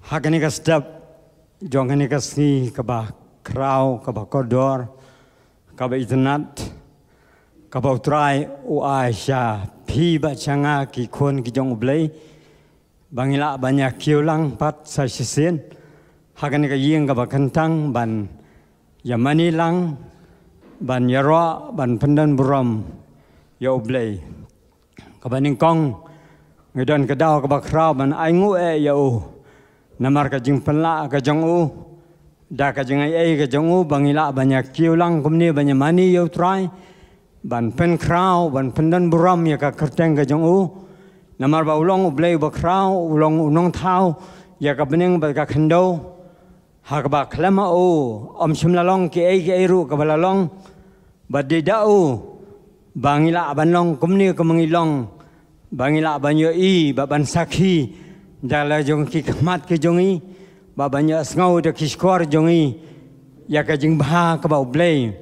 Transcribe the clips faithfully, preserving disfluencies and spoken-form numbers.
Hakani ka step jongani ka sni ka ba krau ka ba kodor ka ba itnat ka ba utrai u Aisha phi ba changa ki khon ki jong U Blei bangila banyak kiulang pat sa sisen hakani ka yeng ka ba kentang ban yamani lang ban yaro ban pendan buram ya U Blei ka ba ning kong ngedon ka daw ka ba krau ban ai ngu e ya u namar ka jing penla ka jong u da ka jing ai ka jong u bangila banyak kiulang kumni banyak mani yo try ban pen krau ban pendan buram ya ka kerteng ka jong u namar ba ulong U Blei ba krau ulong unong thau ya ka bening ba ka khendo ha ka ba klama u om shimla long ki ai ki ai ru ka bala long ba de da u bangila ban long kumni ka mangilong bangila banyo i ba ban sakhi dala jong ki khmat ki jongi ba banyak ngau de ki skor jongi ya ka jing bha ka ba U Blei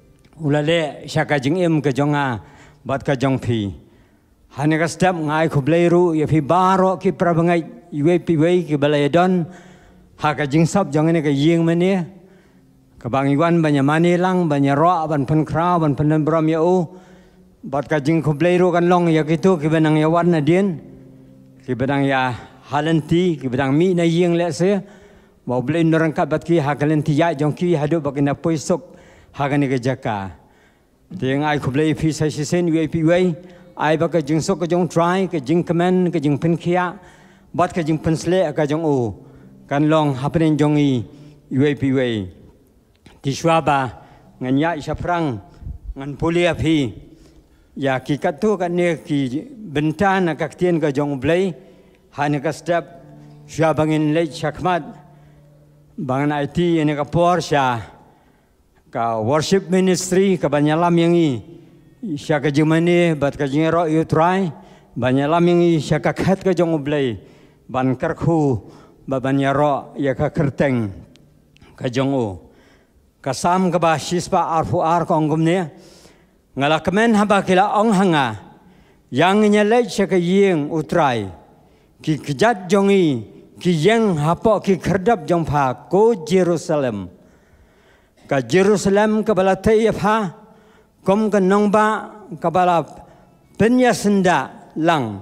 ulale sha ka jing em ka jonga bat ka jong phi hane ka step ngai khu Blei ru ya phi baro ki prabangai yue pi wei ki balai don ha ka jing sop jong ne ka yeng mane ka bang iwan banya mani lang banya ro ban pen krau ban pen brom ya u bat ka jing khu Blei ru kan long ya ki tu ki benang ya wan na dien ki benang ya halanti ki bedang mi na yeng le se ba Blei norang kat bat ki hakalanti ya jong ki hadu bakina poisok hakani ke jaka deng ai khu Blei phi sai sen we pi wei ai ba ka jing sok ka jong try ka jing kamen ka jing pen khia bat ka jing pen sle ka jong u kan long hapren jong i we pi wei ti shwaba ngan ya isha prang ngan pulia phi ya ki katu kan ne ki bentana ka tien ka jong Blei hanya ka step sya bangin late syakmat bangan I T ini ka Porsche ka worship ministry ka banyalam yang i sya ka jemani bat ka jingero you try banyalam yang i sya ka khat ka jong U Blei ban karkhu ba banyaro ya ka kerteng ka jong u ka sam ka ba shispa arfu ar ka ongum ne ngala kemen haba kila ong hanga yang nya late sya ka yeng utrai ki kejat jongi ki yang hapo ki kerdap jong pha ko Jerusalem ka Jerusalem ka bala thai pha kom ka nong ba ka bala penya senda lang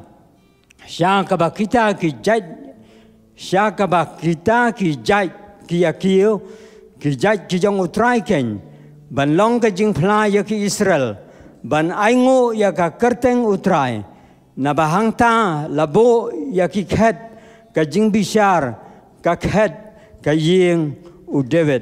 sya ka ba kita ki jat sya ka ba kita ki jat ki yakio ki jat ki jong utrai ken ban long ka jing phla ya ki Israel ban aingo ya ka kerteng utrai na bahang ta labo ya ki khat ka jing bishar ka khat ka yeng U David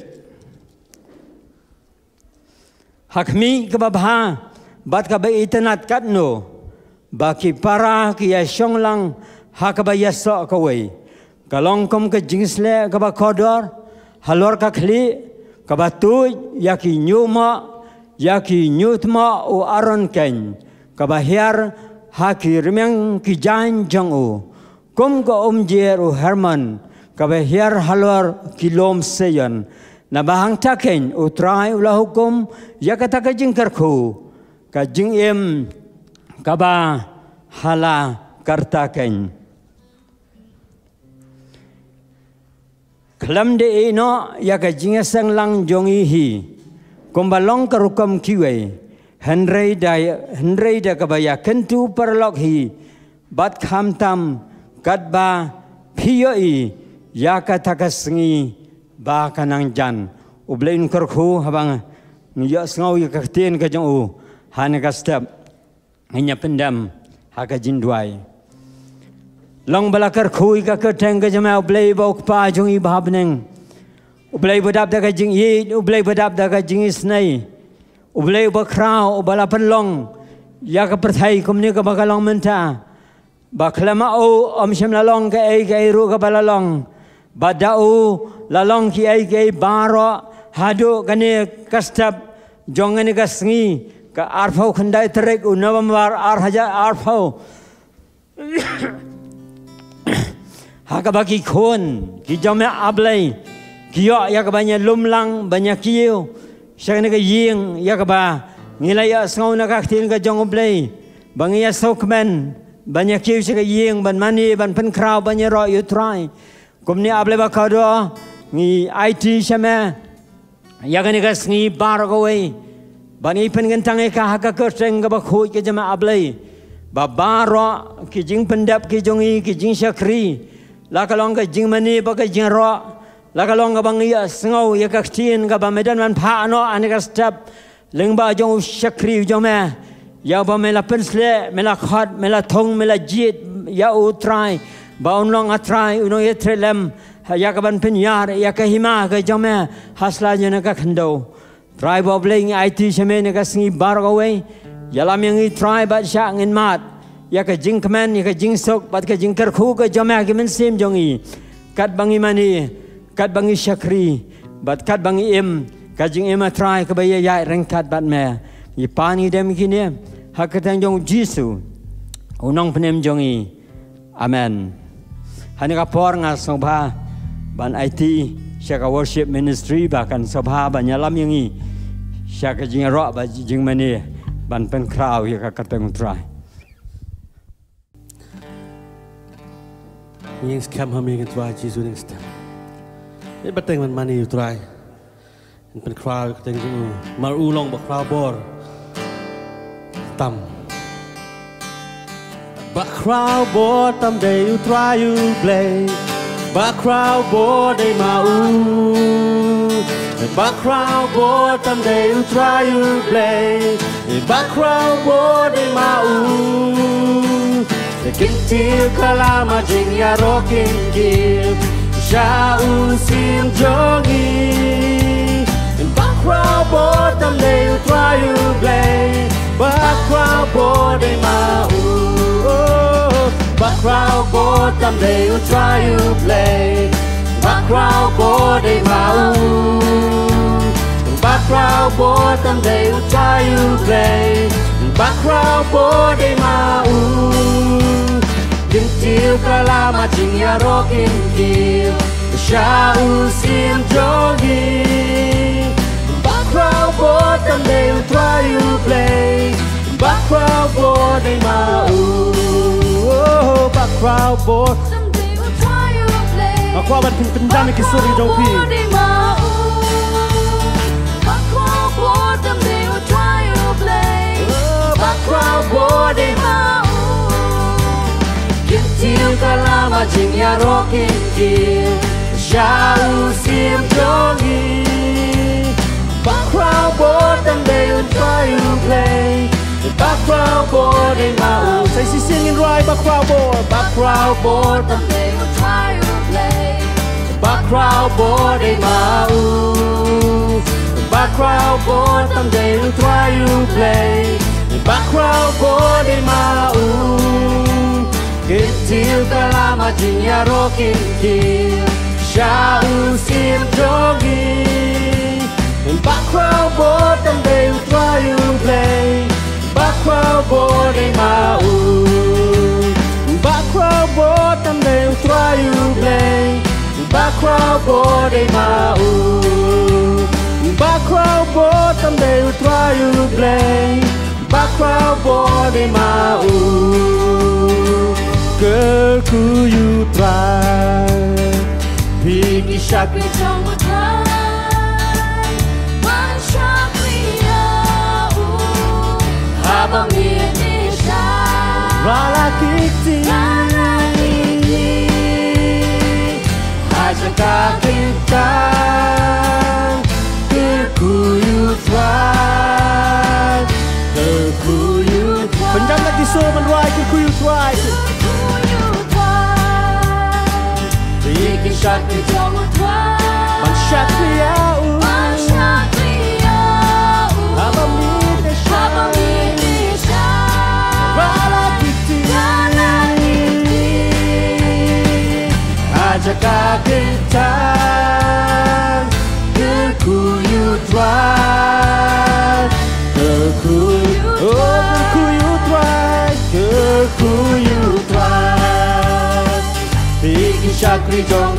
hakmi ka babha bat ka ba itanat katno ba ki para ki ya shonglang ha ka ba yaso ka wei ka long kom ka jingsle ka ba kodor halor ka khli ka ba tu ya ki nyuma ya ki nyutma o aron ken ka ba hiar haki remeng ki jan jong u kom ko om jer u Herman ka be hier halor kilom seyon na bahang taken u trai ula hukum ya kata ka jing karku ka jing em ka ba hala kartaken klam de eno ya ka jing sang lang jong i hi kom balong karukom kiwe Henry da Henry da kabaya kentu perlok hi bat kham tam kat ba phiyo i ya ka thakasengi ba kanang jan U Blei karkhu habang ngiya ngau ya ka tien ka jong u han ka step hanya pendam ha ka jindwai long bala karkhu ka ka teng ka jama U Blei ba pa jong i bhabneng U Blei badap da ka jing yi U Blei badap da ka jing isnai U Blei ba krau bala penlong ya ka perthai kumni ka bakalong menta baklama o om sham lalong ka ai ka ru ka balalong badau lalong ki ai ka baro hadu kane kastap jongani ka sngi ka arfau khandai trek u november ar haja arfau ha ka baki khon ki jome ablai ki yo ya ka banya lumlang banya kiyo syakna ka yeng ya ka ba ngilai ya ngau na ka tin ka jong U Blei bangia sokmen banyak kiu syaka yeng ban mani ban pen krau banyak ro you try กุมนี้อับเลยบักเขาด้วยงีไอทีใช่ไหมอยากให้กันงีบาร์กเอาไว้บัดนี้เพิ่นกันทั้งเอกาฮักก็เซ็งกับบักคุยก็จะมาอับเลยบาบาร์กิจิงพันดับกิจงอีกิจิงชักรีแล้วก็ลองกิจิงมันนี่บักกิจิงรอแล้วก็ลองกับบางอย่างสงเอาอยากทีนกับบางไม่ได้มันพาโนอันนี้ก็สตับเรื่องบาจงชักรีจงแม่ยาวบาเมล่าเพนสเลเมล่าขอดเมล่าทงเมล่าจีดยาอุตรายบาอุนลองอัตรายอุนอยเทเลมอยากบันเป็นยาอยากหิมะก็จงแม่ฮัสลาจนก็ขันโดทรายบอบเลงไอทีใช่ไหมนี่ก็สิ่งบาร์กเอาไว้ยาลามีงี้ทรายบัดชะเงินมาดอยากจิงคแมนอยากจิงสุกบัดก็จิงกระคู่ก็จงแม่ก็มันเสียมจงอีกัดบางอีมันนี่กัดบางอีชักรีบัดกัดบางอีเอ็มกัดจิงเอ็มทรายก็ไปยายรังกัดบัดแม่ยี่ปานีเดมกินเนี่ยฮักตังจงจิสุอุนองพเนมจงอีอาเมนฮันนี่ก็พอร์งาสงภาบันไอทีเชกวอร์ชิปมินิสทรีบักันสภาบันยาลามยังอีเชกจิงรอบัจิงมันนี่บันเป็นคราวยี่ก็กัดเป็นทรายยิ่งสแคมเขามีกันทรายจีซูนิ่งสเตมนี่บัดเต็งมันมันนี่อยู่ทรายเป็นคราวเต็งจูมาอูลองบักคราวบอร์ต่ำบักคราวบอร์ต่ำได้อยู่ทรายอยู่เบลบักคราวบอร์ได้มาอูบักคราวบอร์ต่ำได้อยู่ทรายอยู่เบลบักคราวบอร์ได้มาอูกินที่คลามาจิงยาโรกินกิมชาอูซิมจงอีบักคราวบอร์ต่ำได้อยู่ทรายอยู่เบลบักคราวบอร์ได้มาอูบักคราวบอร์ต่ำได้อยู่ทรายอยู่เบลบักคราวบอร์ได้มาอูบักคราวบอร์ต่ำได้อยู่ทรายอยู่เบลบักคราวบอร์ได้มาอูกินจิวกะลามาจิงยาโรกินกิวชาอูซิมจงอีบักคราวบอร์ต่ำได้อยู่ทรายอยู่เบลบักคราวบอร์ได้มาอูบักคราวบอร์บักคราวมันเป็นดามิกิสุริโดพีบักคราวบอร์ต่ำได้อยู่ทรายอยู่เบลบักคราวบอร์ได้มาอูกินจิวกะลามาจิงยาโรกินกิวชาอูซิมจงอีบักคราวบอร์ต่ำได้อยู่ทรายอยู่เบลบักคราวบอร์ได้มาอูใส่เสียงยินไรบักคราวบอร์บักคราวบอร์ต่ำได้อยู่ทรายอยู่เบลบักคราวบอร์ได้มาอูบักคราวบอร์ต่ำได้อยู่ทรายอยู่เบลบักคราวบอร์ได้มาอูกินจิวกะลามาจิงยาโรกินกิวชาอูซิมจงอีบักคราวบอร์ต่ำได้อยู่ทรายอยู่เบลบักคราวบอร์ได้มาอูบักคราวบอร์ต่ำได้อยู่ทรายอยู่เบลบักคราวบอร์ได้มาอูบักคราวบอร์ต่ำได้อยู่ทรายอยู่เบลบักคราวบอร์ได้มาอูเกิดกูอยู่ทรายพี่กิชักไปจงอุทายวันชักเรียอูหาบะมีนิชาราลาคิกตีราลาคิกตีหายจากการกินจางเกิดกูอยู่ทรายเกิดกูอยู่ทรายเป็นจำนักที่โซ่มันรายเกิดกูอยู่ทรายชักจงอุทายมันชักเรียอูมันชักเรียอูหาบะมีนิชาหาบะมีนิชาราลาคิกตีราลาคิกตีหาจากการกินจางเกิดกูอยู่ทรายเกิดกูโอ้เกิดกูอยู่ทรายเกิดกูอยู่ทรายพี่กิชักริจง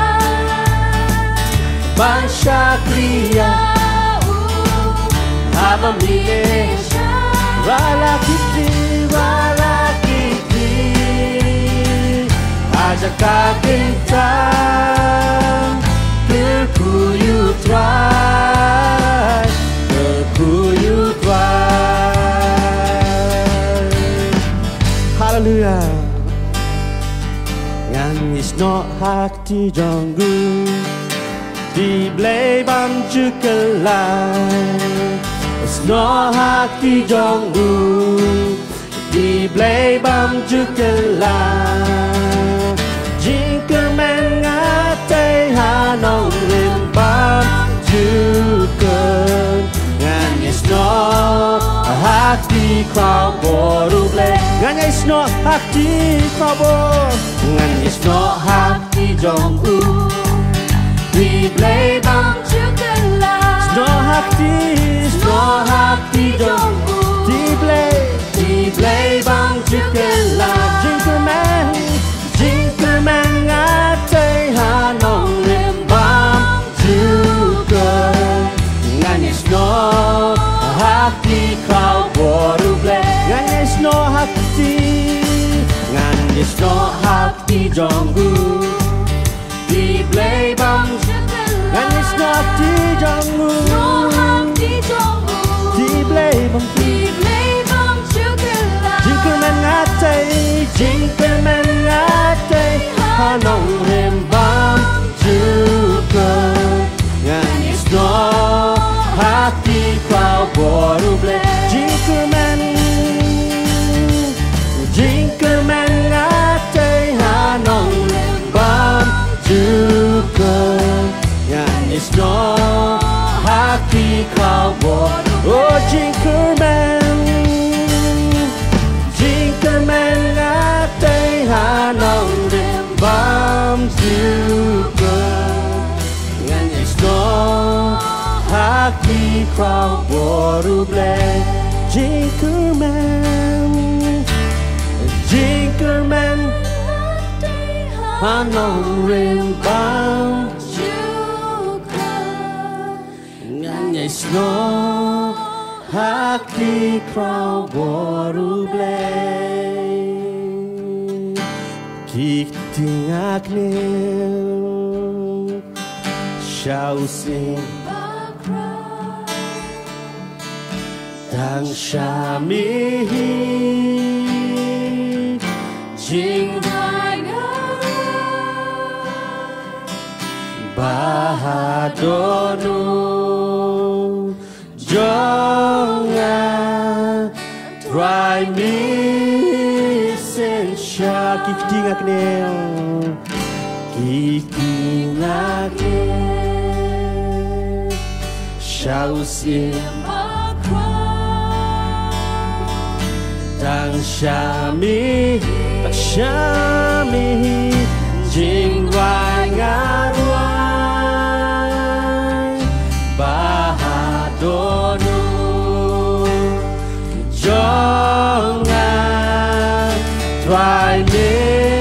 บัญชาคริยาหาบะมีราลาคิกตีราลาคิกตีหา jaka bintang berkuyup tuai, berkuyup tuai. Haleluya. Ngan isno hati jonggu di Blei bam jukelai. Isno hati jonggu di Blei bam jukelai. Jingker mengatai hanong rin bam jukel. Ngan isno hati kau boru Blei. Ngan isno hati kau boru. Ngan isno hati jonggu di Blei bam jukelai. Isno hati, isno hati jonggu di Blei, di Blei bam jukelai. Jingker men, jingker mengatai hanong rin bam jukel. Ngan isno hati kau boru Blei. Ngan isno hati, ngan isno hati jonggu di Blei bam jukelai. Ngan isno hati jonggu di Blei bam jukelai. Jingker mengatai, jingker mengatai hanong rin bam jukel. Ngan isno hati kau boru Blei. Jingker men, jingker mengatai hanong rin bam jukel. Ngan isno hati kau boru. Oh jingker men, jingker mengatai hanong rin bam jukel. Ngan isno hati kau boru Blei. Jingker men, jingker men hanong rin bam ngan isno hati kau boru Blei. Kik tingak nil shau sing tang shamihi jing bahadonu jangan try me sensya kik tingak nil kik tingak nil shau sing tang shami tak shami jing wai ngarwai bahadonu jangan try me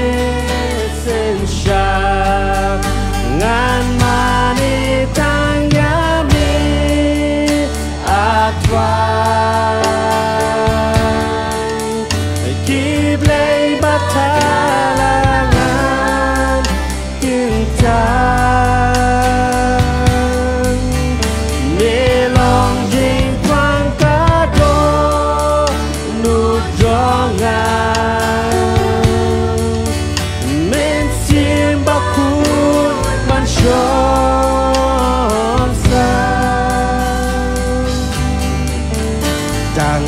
sensya ngan mani tangyami atwai talangan kintang melong jing kwang kado nujongan men simbakun mansyong sang dang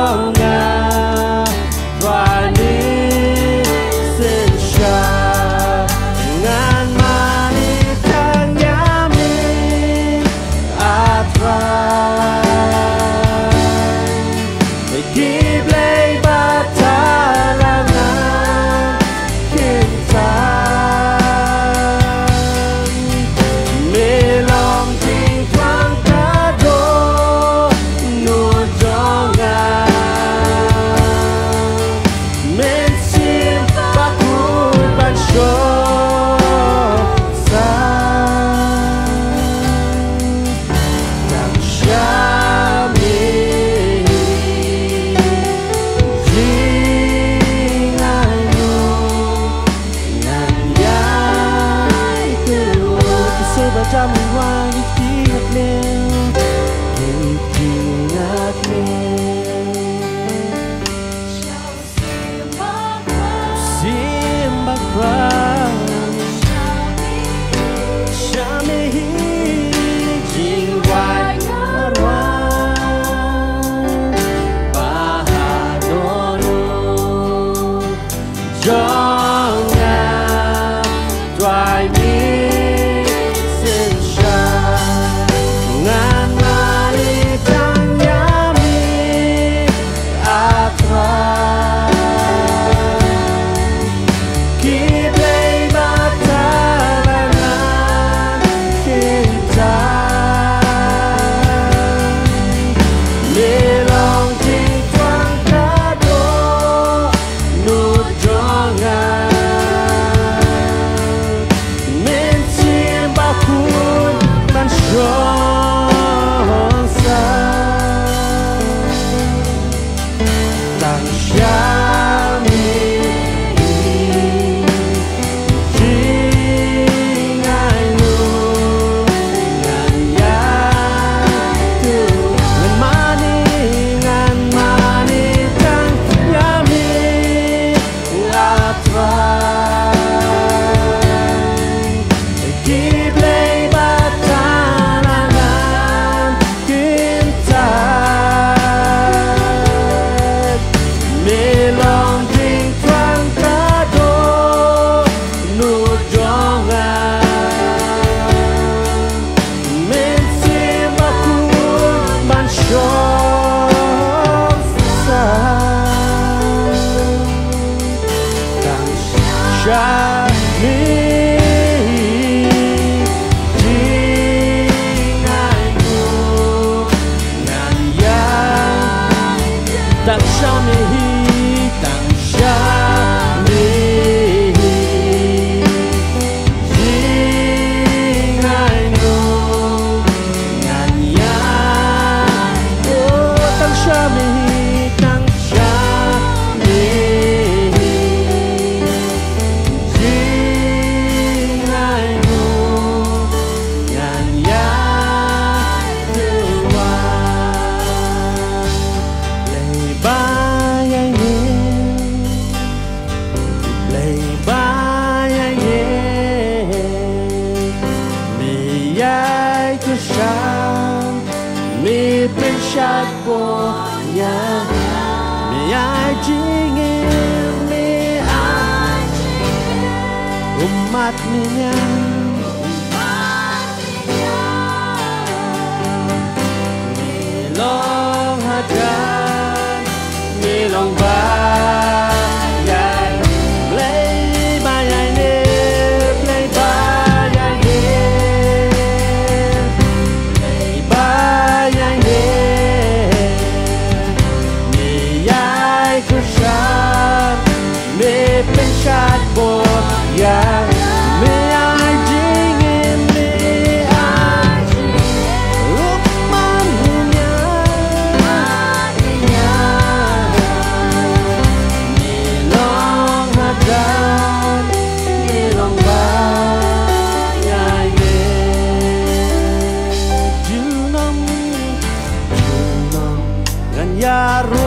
Jangan Jonga Dwai mi sin sha Ngan mani tang yami atra Ki Blei batalangan kita Lelong ting tuang kado nu jonga Men sim bakun man shon sa Tang shami Jing ai nu Ngan ya tu Ngan mani Ngan mani tang yami atra Ki Blei batalangan kita Melong ting tuang kado nu jonga Men sim bakun man shon sa Tang shami Jing ai nu Ngan ya Tang shami Tang shami Jing ai nu Ngan ya Oh Tang shami Tang shami Jing ai nu Ngan ya tua Blei bai ai nghe Blei bai ai nghe Mi ai cứ sáng Mi bên sát bộ nhà Mi ai chỉ nghe Mi ai umat minha Long hadan Mi long bayai Blei bayai ne Blei bayai ne Blei bayai ne Mi ai cứ sát Mi bên sát bộ nhà Mi ai jing in mi ai ước man nha nha Mi long hadan Mi long bayai ne Junam Junam Ngan yaro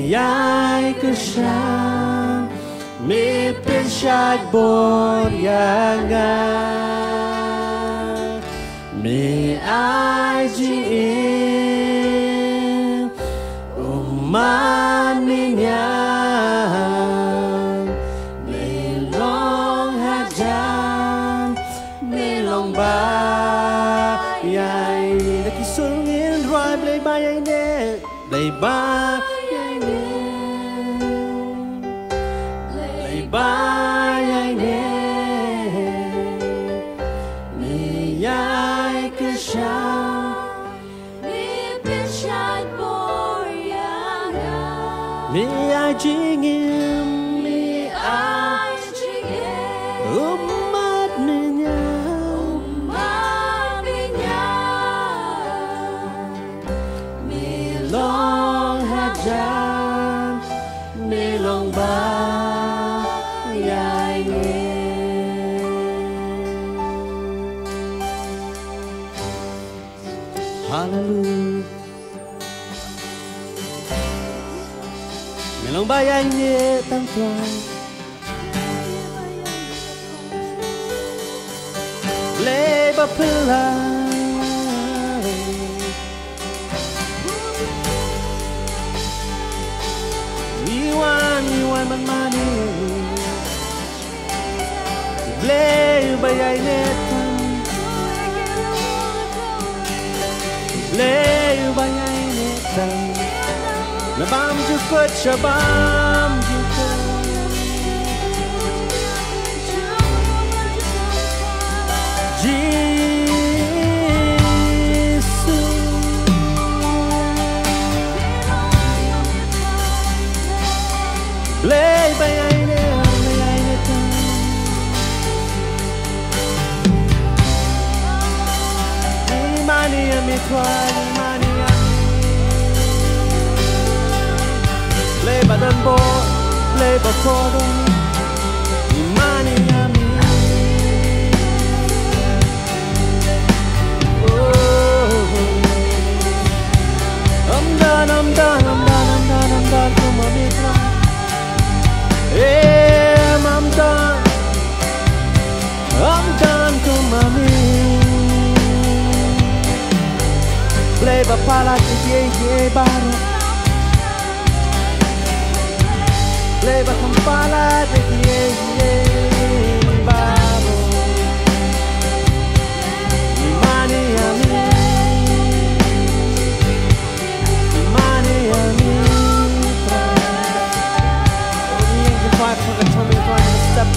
Miyai kushan Mi pensyad boryanga Mi ai jing Uman minyan Mi long hajan Mi long bayai Laki sungin roi blei bayai ne Blei bayai ne Blei bayai ne Mi yai kushan Mi pensyad boryanga Mi ai jingim Mi ai jingim Umat minyan Umat minyan Mi Long hajan Mi long bayai ne Hallelujah Mi long bayai ne tam tuan Blei bapelai Iwan, iwan man mani Blei bayai netan Blei bayai netan Nabam jukut shabam jukut Blei bayai ne, bayai ne tan. Imani ami tuan, imani ami. Blei badan bo, blei bakodo. Imani ami. Oh, I'm done, I'm done, I'm done, I'm done, I'm done for my tuan. Yeah, I'm done. I'm done to mommy. Play bapala to ye ye baro. Play bapala to ye ye baro. Imani ami, imani ami. Try for the tummy, try to step.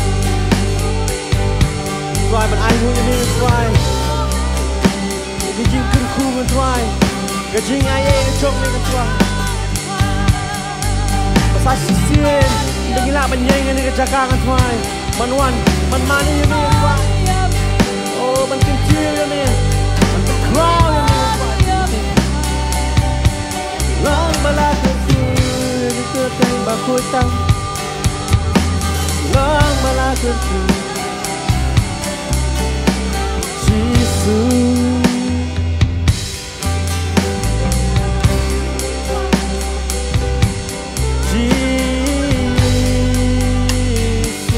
Try, but I know you need to try. Gajing katkum and try. Gajing I ain't a choke, make a try. Pasal sisien, dengan banyak yang ni kejaga kan try. Manuan, man mana you need to try. Oh, man kecil you need, man terkral you need to try. Long balak kecil, itu tembak hutang. Long malakatu Jesus Jesus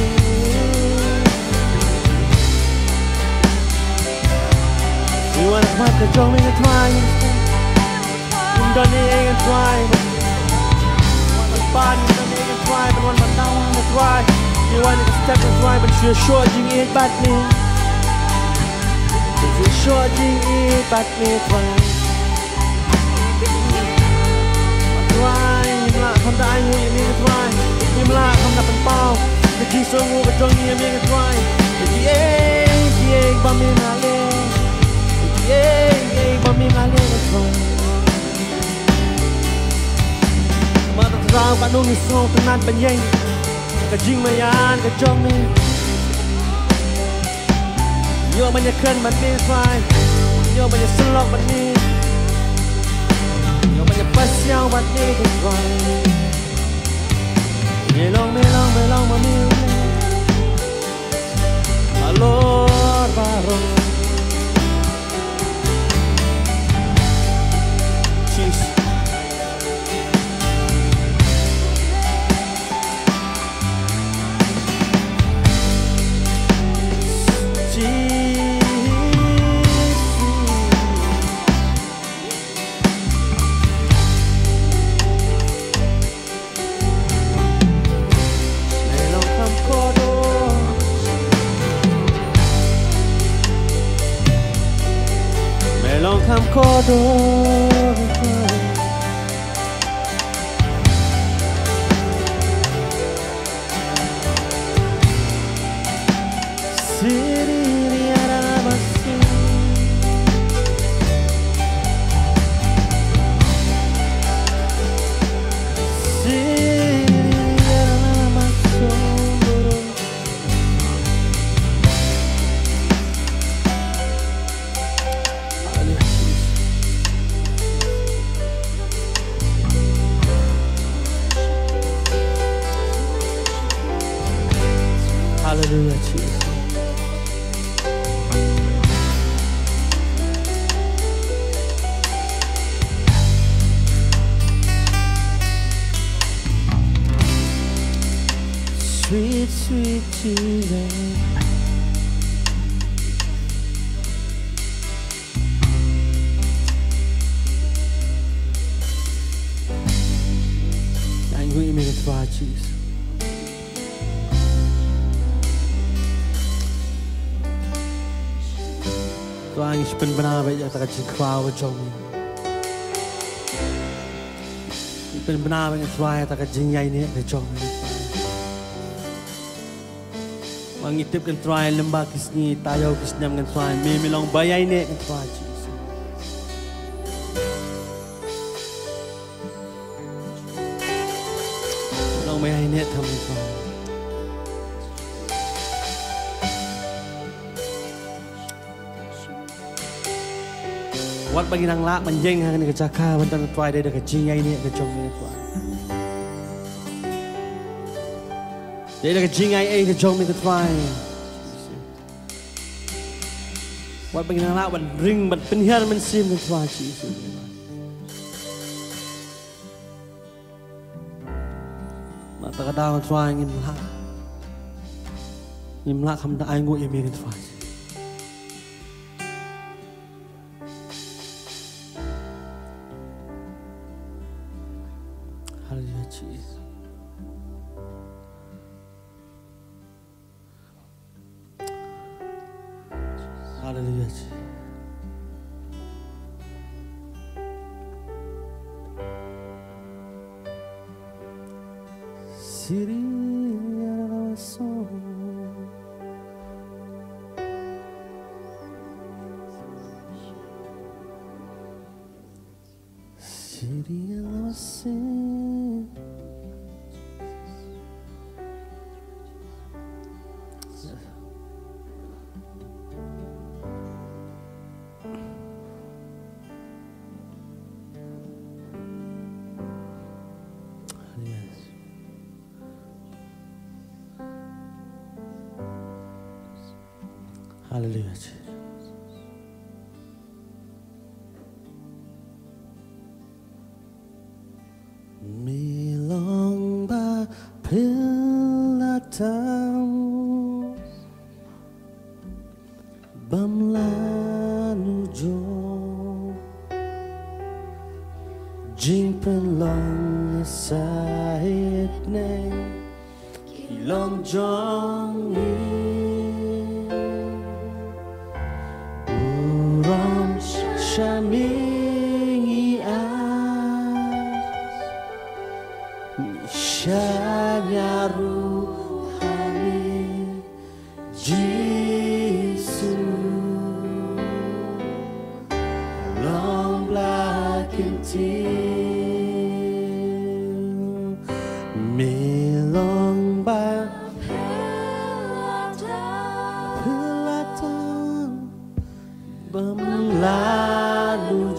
We want to fight the drum in the twine Yung done it and try One man body, done it and try But one man down on the try You wanted to step and try, but you're sure you ain't bad me. You're sure you ain't bad me, try. Try, you mla, come to I know you need to try. You mla, come to pao. The key so move, but don't you need to try. Yeah, yeah, but me not let. Yeah, yeah, but me not let it try. Mother, try, but no, it's so tonight, but yeah. Kajing mayan, kajong ni Yo banyak kan man ni fai Yo banyak selok man ni Yo banyak pasyang man ni fai Melong, melong, melong, melong Alor barong Cheese kodor Siri arabasi Siri arabasi Hallelujah, Jesus. Sweet, sweet Jesus. Anh nguyện mình và Jesus. Tuhan is benar baik jatuh kacing kau jom. Benar baik Tuhan jatuh kacing yang ini kejom. Mengitip kan Tuhan lembah kisni tayo kisnyam kan Tuhan. Memilong bayai ini kan Tuhan Jesus. Long bayai ini kami Tuhan. Wat bagi nang lak menjeng hang ni kecaka bantan tuai dia dekat jingai ni kecong ni tuai. Dia dekat jingai eh kecong ni tuai. Wat bagi nang lak ban ring ban penhiar men sim ni tuai Jesus. Mata kadang tuai ngim lak. Ngim lak kham da ai ngu ye mi tuai. Hallelujah, Jesus. Hallelujah, Jesus. Siri araso Siri araso Hallelujah. Milong ba pilatang bamlanu jo jing penlong sahit ne kilong jong ni Shamingi as Shanya ruhani Jesus long black and teal Milong ba Pilatan Bamlalu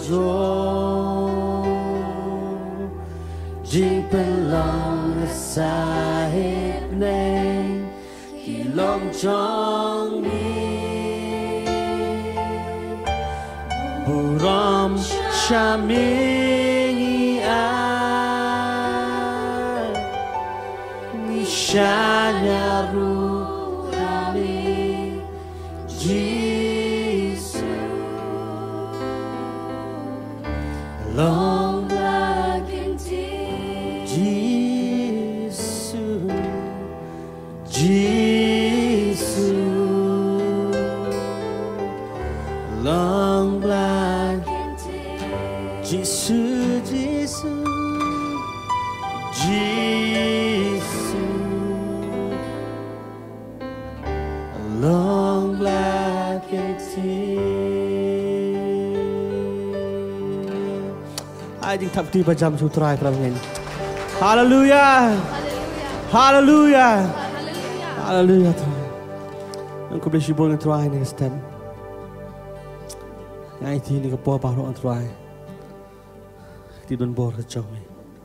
Jing pelong sahib neng Kilong chong ni Buram shamingi ay Nishanya ruhani Jesus long black and Jesus, Jesus, long black and Yesu long black ai ding thap ti ba jam su trai pra ngin hallelujah hallelujah hallelujah ang ko bless you bol trai ni stand ngai ti ni ko po pa ro trai ti don bor ka chong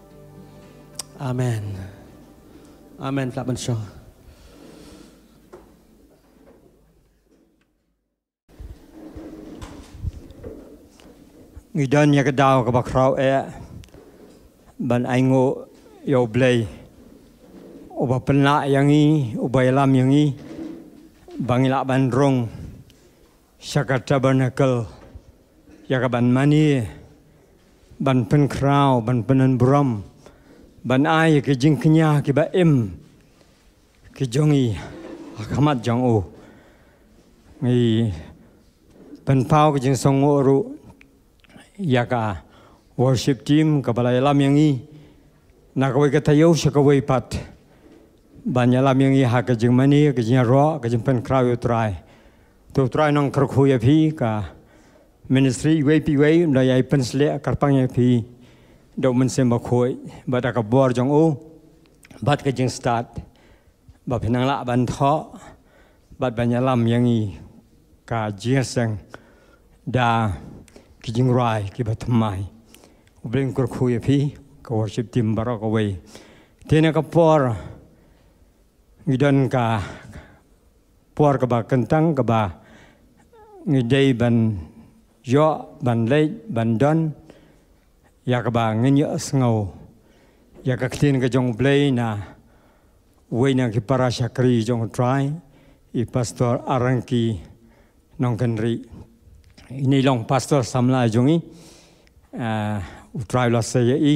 amen amen flap ban shaw người đơn nhà cái đào cái bạc rau é ban anh ngô U Blei uba penla yang i uba lam yang i bangila ban rong syaka tabernacle ya ka ban mani ban pen krau ban penan bram ban ai ke jing kenya ke ba em ke jongi akamat jong o ngi pen pau ke jing song o ru ya ka worship team ka balai lam yang i na ka wei ka tayo sya ka wei pat banya lam yang i ha ka jing mani ka jing ro ka jing pen krau yu trai tu trai nong kar khu ya phi ka ministry wei pi wei na yai pen sle karpang ya phi do men sem ba khoi ba da ka bor jong o bat ka jing start ba phinang la ban tho bat banya lam yang i ka jing sang da ki jing rai ki bat mai ubling kar khu ya phi ka worship team barok away tena ka por ngidon ka por ka ba kentang ka ba ngidei ban yo ban lei ban don ya ka ba ngenyo sngo ya ka tin ka jong Blei na we na ki para shakri jong try i pastor arangki nong kenri ini long pastor samla jongi uh, try lo se i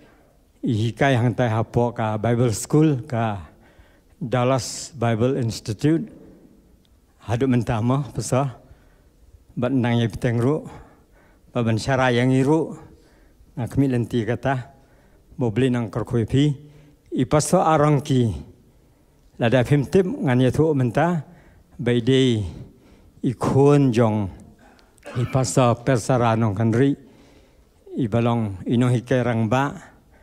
i kai hang tai ha po ka Bible school ka Dallas Bible Institute hadu mentama pasal bat nang ye piteng ru ba ban syara yang iru na kami lenti kata bo beli nang kar khoi phi i pasal arangki lada phim tip ngan ye thu menta bai dei i khon jong i pasal persara nong kanri i balong ino hikai rang ba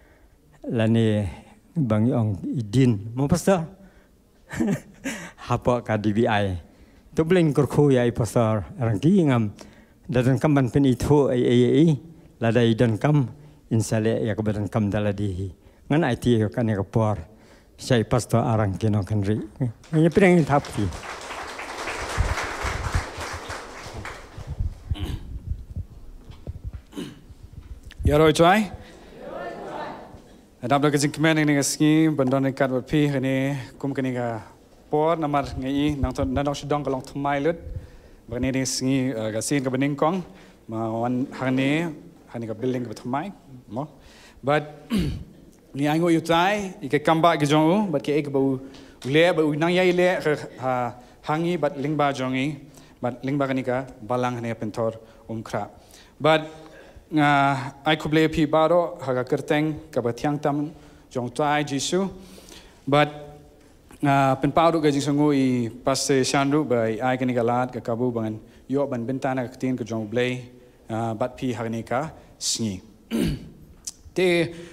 lani bang ong idin mo pasal hapa ka D B I tu bling kur khu ya i pasal rangki ngam dadan kam ban pen itu ai ai ai lada idan kam insale ya ka badan kam daladi ngan ai ti ka ne ka por sai pasal arang kino kanri ni preng thap ti ya roi chai Adab lagi jing kemen ini ngasih bandon ikat berpi ini kum kini ka por namar ngai nang ton nang sedang kalong thmai lut bani ni singi gasin ka bening kong ma wan hani hani ka building ka thmai mo but ni ango yutai ike kamba ke jong but ke ek bau le bau nang yai le ha hangi but lingba jongi but lingba kani ka balang hani Pynthorumkhrah but nga ai ku blei pi baro haga kerteng ka bathiang tam jong tai jisu but nga pen paudu ga jisungu i passe shanru bai ai kani galat ka kabu bangan yo ban bentana ka tin ka jong Blei bat pi hagni ka sngi te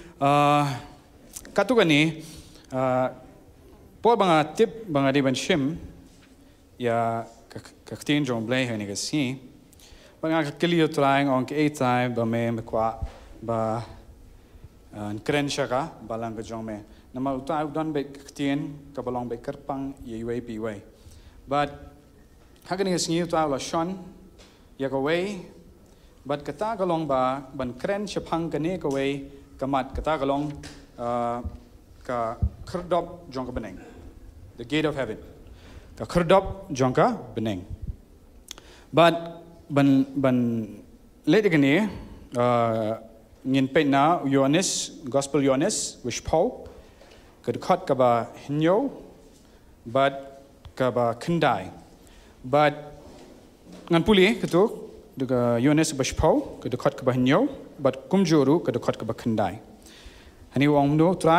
katu gani po banga tip banga di ban shim ya ka tin jong Blei hagni ka sngi Bang kelio trying on ke time ba me me kwa ba an kren shaka balang ka jong me nama uta don be ktien ka balong be kerpang ye way pi way but hagani is new ta la shon ya ka way but kata ka long ba ban kren shapang ka ne ka way kamat kata ka long ka khrdop jong ka beneng the gate of heaven ka khrdop jong ka beneng but ban ban late gani ngin pe na Yohanes gospel Yohanes which Paul could khot ka ba hinyo but ka ba kendai but ngan puli ketu duga Yohanes which Paul could khot ka ba hinyo but kumjuru could khot ka ba kendai hani wong do try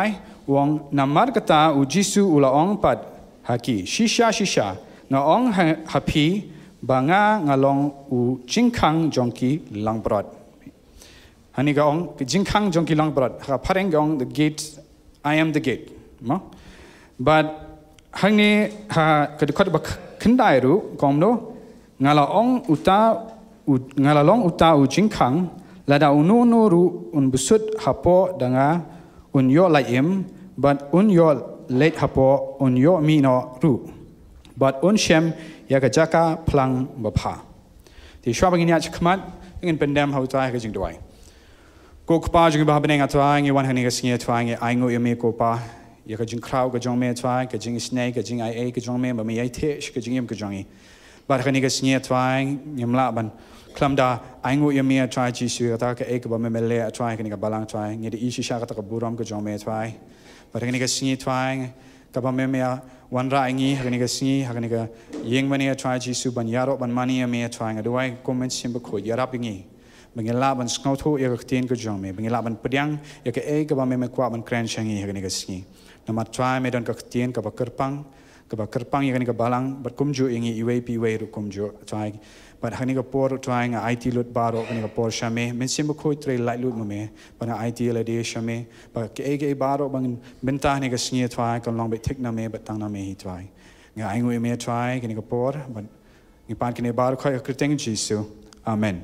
wong namar kata u Jisu ula ong pat haki shisha shisha nga ong happy banga ngalong u jingkang jongki langbrod. Hani ga ong jingkang jongki langbrod ha pareng ong the gate I am the gate. Ma? But hangni ha kedekot ba kendai ru komno ngala ong uta ngala long uta u jingkang lada unu ru un busut hapo danga un yo laim but un yo late hapo un yo mi no ru but un shem ya ka jaka plang bapa ti shwa bangin ya chkmat ngin pendam hau tai ka jing doi ko kpa jing ba beneng atwa ngi wan hani ka singe twa ngi ai ngo yeme ko pa ya ka jing kraw ka jong me twa ka jing snake ka jing ai ai ka jong me ba me ai the ka jing yem ka jongi ba hani ka singe twa ngim la ban klamda ai ngo yeme twa ji su ka ta ka ek ba me me le twa ka ni ka balang twa ngi di ishi sha ka ta ka buram ka jong me twa ba hani ka singe twa ka ba me me wan ra ngi hani ka singi hani ka yeng mani twa ji su ban yaro ban mani me twa ngi doi comment sim ba kho yarap ngi bangila ban skau tho ya ka tin ka jong me bangila ban pediang ya ka e ka ba me me kwa ban kran changi hani ka singi nama twa me don ka tin ka ba kerpang ka ba kerpang ya hani ka balang bat kumju ngi iwe pi we ru kumju twa but hani ka por twa nga I T lut baro hani ka por shame men sim ba kho tre lai lut me bana I T la de shame ba ke e ke baro bang benta hani ka singi twa ka long be thik na me ba tang na me hi twa nga ai ngui me twa hani ka por but ngi pan kine baro kha ka teng jisu amen.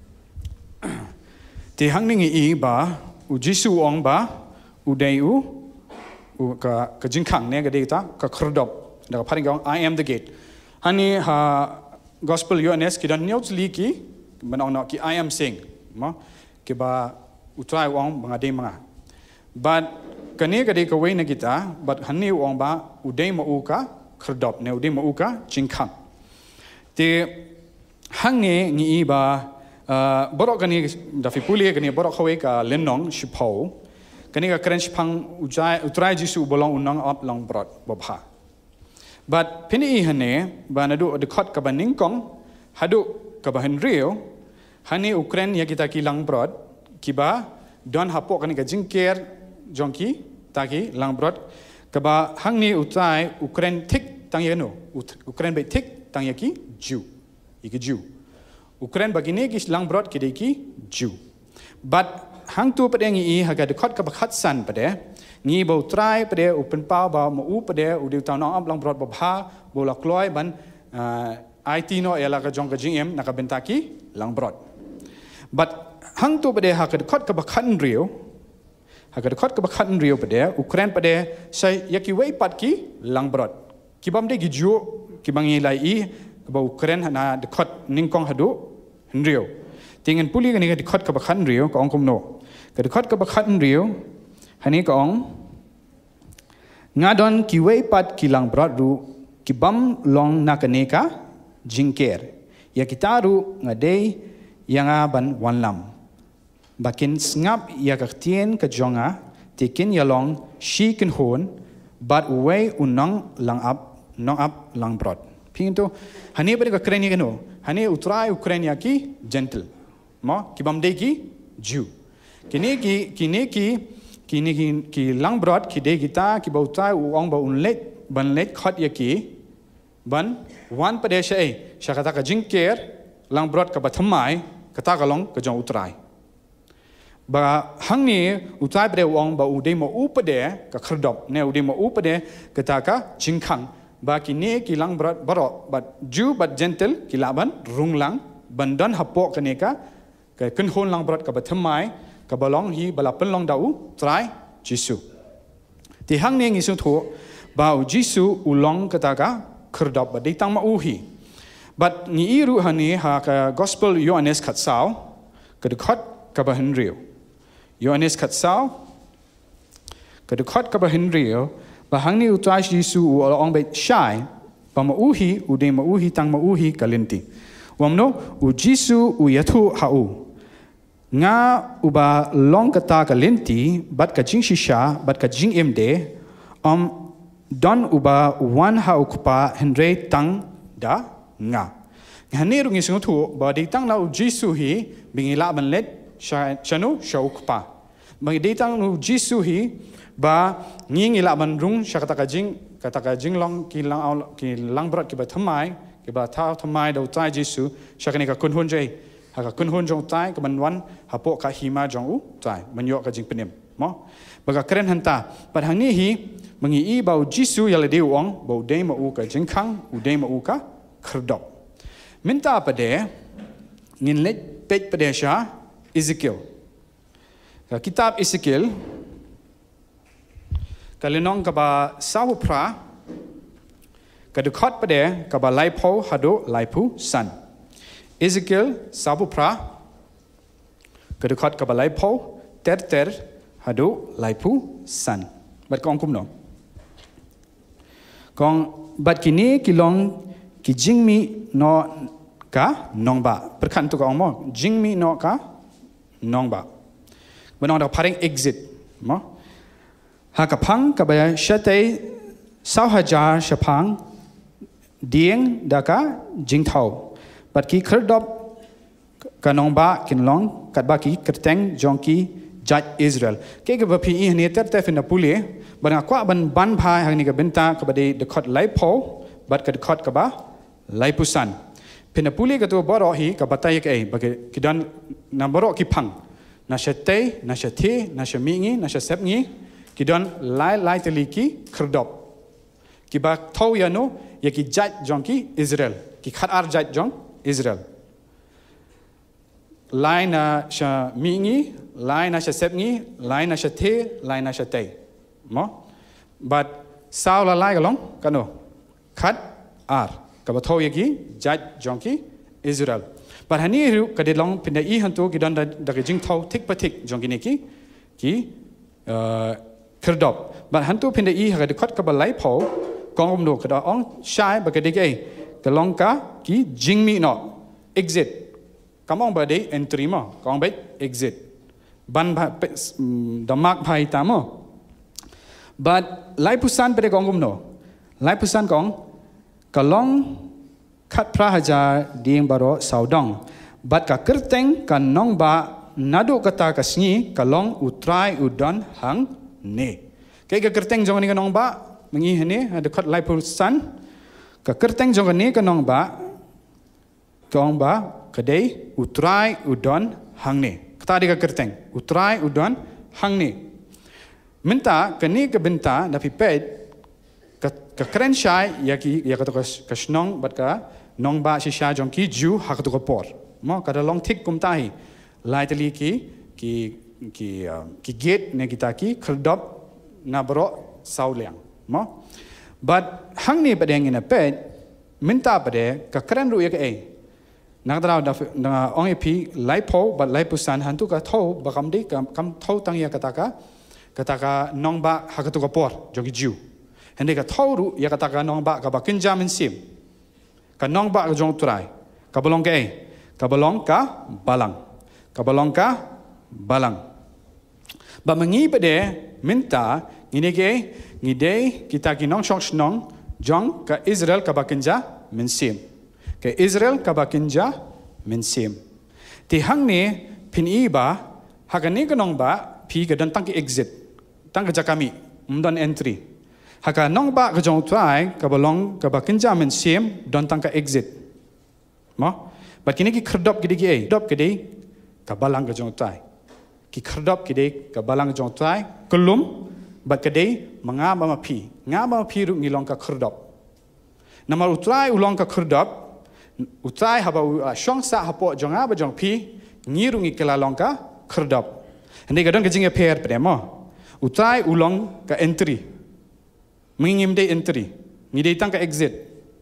Ti hang ningi i ba u Jisu ong ba u dei u u ka ka jingkang ne ga data ka khrdop da pharing gong I am the gate hani ha gospel U N S ki dan news li ki manong no ki I am saying ma ki ba u try ong banga de manga but kane ga de ka we na kita but hani ong ba u dei ma u ka khrdop ne u dei ma u ka jingkang ti hang ne ngi i ba borok kani da fipuli kani borok khawe ka lenong shipau kani ka crunch phang ujai utrai jisu bolong unang up long brot bobha but pini hane banadu de khot ka baning kong hadu ka bahan rio hani ukraine ya kita ki lang brot kiba don hapo kani ka jingker jongki taki lang brot ka ba hangni utrai ukraine thik tang yeno ukraine be thik tang yaki ju iki ju Ukraine bagini ki lang brot ki ki Jew but hang tu pade ngi ha ga de khot ka bakhat san pade ngi bo trai pade open pa ba mo u pade u diu ta no am lang brot ba bha bo la kloi ban I T no ela ka jong ka jing em na ka benta ki lang brot but hang tu pade ha ga de khot ka bakhat rio ha ga de khot ka bakhat rio pade Ukraine pade sai yaki wei pat ki lang brot ki bam de gi Jew ki bangi lai i ba Ukraine na de khot ningkong hadu rio tingin puli kani de khot ka bakhan rio ka ong kom no ka de khot ka bakhan rio hani ka ong ngadon ki wei pat kilang brot ru ki bam long na kane ka jingker ya kitaru ngadei yanga ban wanlam bakin ngap ya ka tien ka jonga tikin yalong shi kin hon but wei unang lang up nong up lang brot pinto hani pare ka kreni kano hani utrai ukraine ki gentle mo ki bam de ki Jew kini ki kini ki kini ki ki lang brot ki de kita ki ba utrai u ong ba un let ban let khot ya ki ban wan pade shai shakata ka jingker lang brot ka bathamai kata ka long ka jong utrai ba hangni utrai pade ong ba u de mo u pade ka khrdop ne u de mo u pade kata ka jingkhang ba kini kilang berat borok but Jew but gentle kilaban runglang bandan hapok kaneka ka kenhon lang berat ka bathamai ka balong hi balapen long dau try Jisu ti hang ne ngi su tho ba Jisu ulong kataka khrdop ba ditang ma uhi but ngi iru hani ha ka gospel U N S khatsau ka de khot ka ba henrio U N S khatsau ka de khot ka ba henrio bahang ni utrai Jisu u ong be shai pa ma uhi u de ma uhi tang ma uhi kalinti wamno u Jisu u yathu ha u nga uba long kata kalinti bat ka jing shisha bat ka jing emde om don uba wan ha ukpa henre tang da nga ngani ru ngi sungu thu ba de tang la u Jisu hi bingila ban let chanu shaukpa ba de tang u Jisu hi ba ngi ngi la ban rung sha kata ka jing kata ka jing long ki lang ki lang brat ki ba thamai ki ba thao thamai do tai Jesu sha ka ni ka kun hun jai ha ka kun hun jong tai ka ban wan ha po ka hi ma jong u tai man yo ka jing penim mo ba ka kren han ta ba hang ni hi mangi i bau Jesu ya le de ong bau de ma u ka jing khang u de ma u ka khrdop minta pa de ngin le pej pa de sha Ezekiel ka kitab Ezekiel kalenong ka ba sawu pra ka de khot pa de ka ba lai pho hado lai pu san Ezekiel sawu pra ka de khot ka ba lai pho ter ter hado lai pu san bat kong kum no kong bat kini kilong ki jingmi no ka nong ba perkan tu ka ong mo jingmi no ka nong ba benong da paring exit mo ha ka phang ka ba shate sau hajar shapang dieng da ka jing thau bat ki khrdop ka nong ba kin long kat ba ki kerteng jong ki judge Israel ke ke ba phi i ne ter te fin na puli ban kwa ban ban phai hang ni ka benta ka ba de de khot lai pho bat ka de khot ka ba lai pusan phin na puli ka tu boro hi ka batai ke ba ke kidan na boro ki phang na shate na shathe na shamingi na shasep ngi kidon lai lai teli ki khrdop ki ba thau ya no ya ki judge jong ki Israel ki khat ar judge jong Israel lai na sha mingi lai na shasep ngi lai na shathe lai na shate mo but sao la lai galong kano khat ar ka ba thau ya ki judge jong ki Israel but hani ru ka de long pin da i han tu ki don da da ki jing thau thik pa thik jong ki ne ki ki khrdop but han tu pin da i ha de khot ka ba lai pho kong om no ka da ong shai ba ka de ke ka long ka ki jing mi no exit kamong ba de entry mo kong ba exit ban ba da mak phai ta mo but lai pusan pe de kong om no lai pusan kong ka long khat pra haja ding baro saudong bat ka kerteng ka nong ba nadu kata ka sngi ka long utrai udon hang ne ke ka kerteng jong ni ka nong ba mengi hene ada khat lai pusan ka kerteng jong ni ka nong ba kong ba ka dei utrai udon hang ne kata di ka kerteng utrai udon hang ne minta ka ni ka benta da pi pet ka ka kren shai ya ki ya ka to ka snong bat ka nong ba si sha jong ki ju ha ka to ka por mo ka da long thik kum tai lai tali ki ki ki ki gate ne kita ki khrdop na bro sau liang mo but hang ni padeng in a pet minta pade ka kren ru ya ka e nang dra da na ong ep lai pho but lai pusan han tu ka tho ba kam di kam kam tho tang ya ka ta ka ka ta ka nong ba ha ka to ka por jong ki ju hende ka tho ru ya ka ta ka nong ba ka ba kin jam in sim ka nong ba ka jong trai ka balong ka e ka balong ka balang ka balong ka balang ba mangi pade minta ngine ke ngide kita ki nong shong snong jong ka Israel ka ba kinja min sim ke Israel ka ba kinja min sim ti hang ne phin i ba ha ka ni ka nong ba phi ka dan tang ki exit tang ka jakami mdon entry ha ka nong ba ka jong trai ka balong ka ba kinja min sim don tang ka exit mo ba kini ki khrdop ki di ki e dop ki di ka balang ka jong trai ki khrdop ki di ka balang jong trai kulum ba ka di manga ba ma phi nga ba phi ru ngilong ka khrdop namar utrai ulong ka khrdop utrai ha ba shong sa ha po jong a ba jong phi ngiru ngi kala long ka khrdop ndi ka don ka jing e pher pre mo utrai ulong ka entry mingim de entry ngi de tang ka exit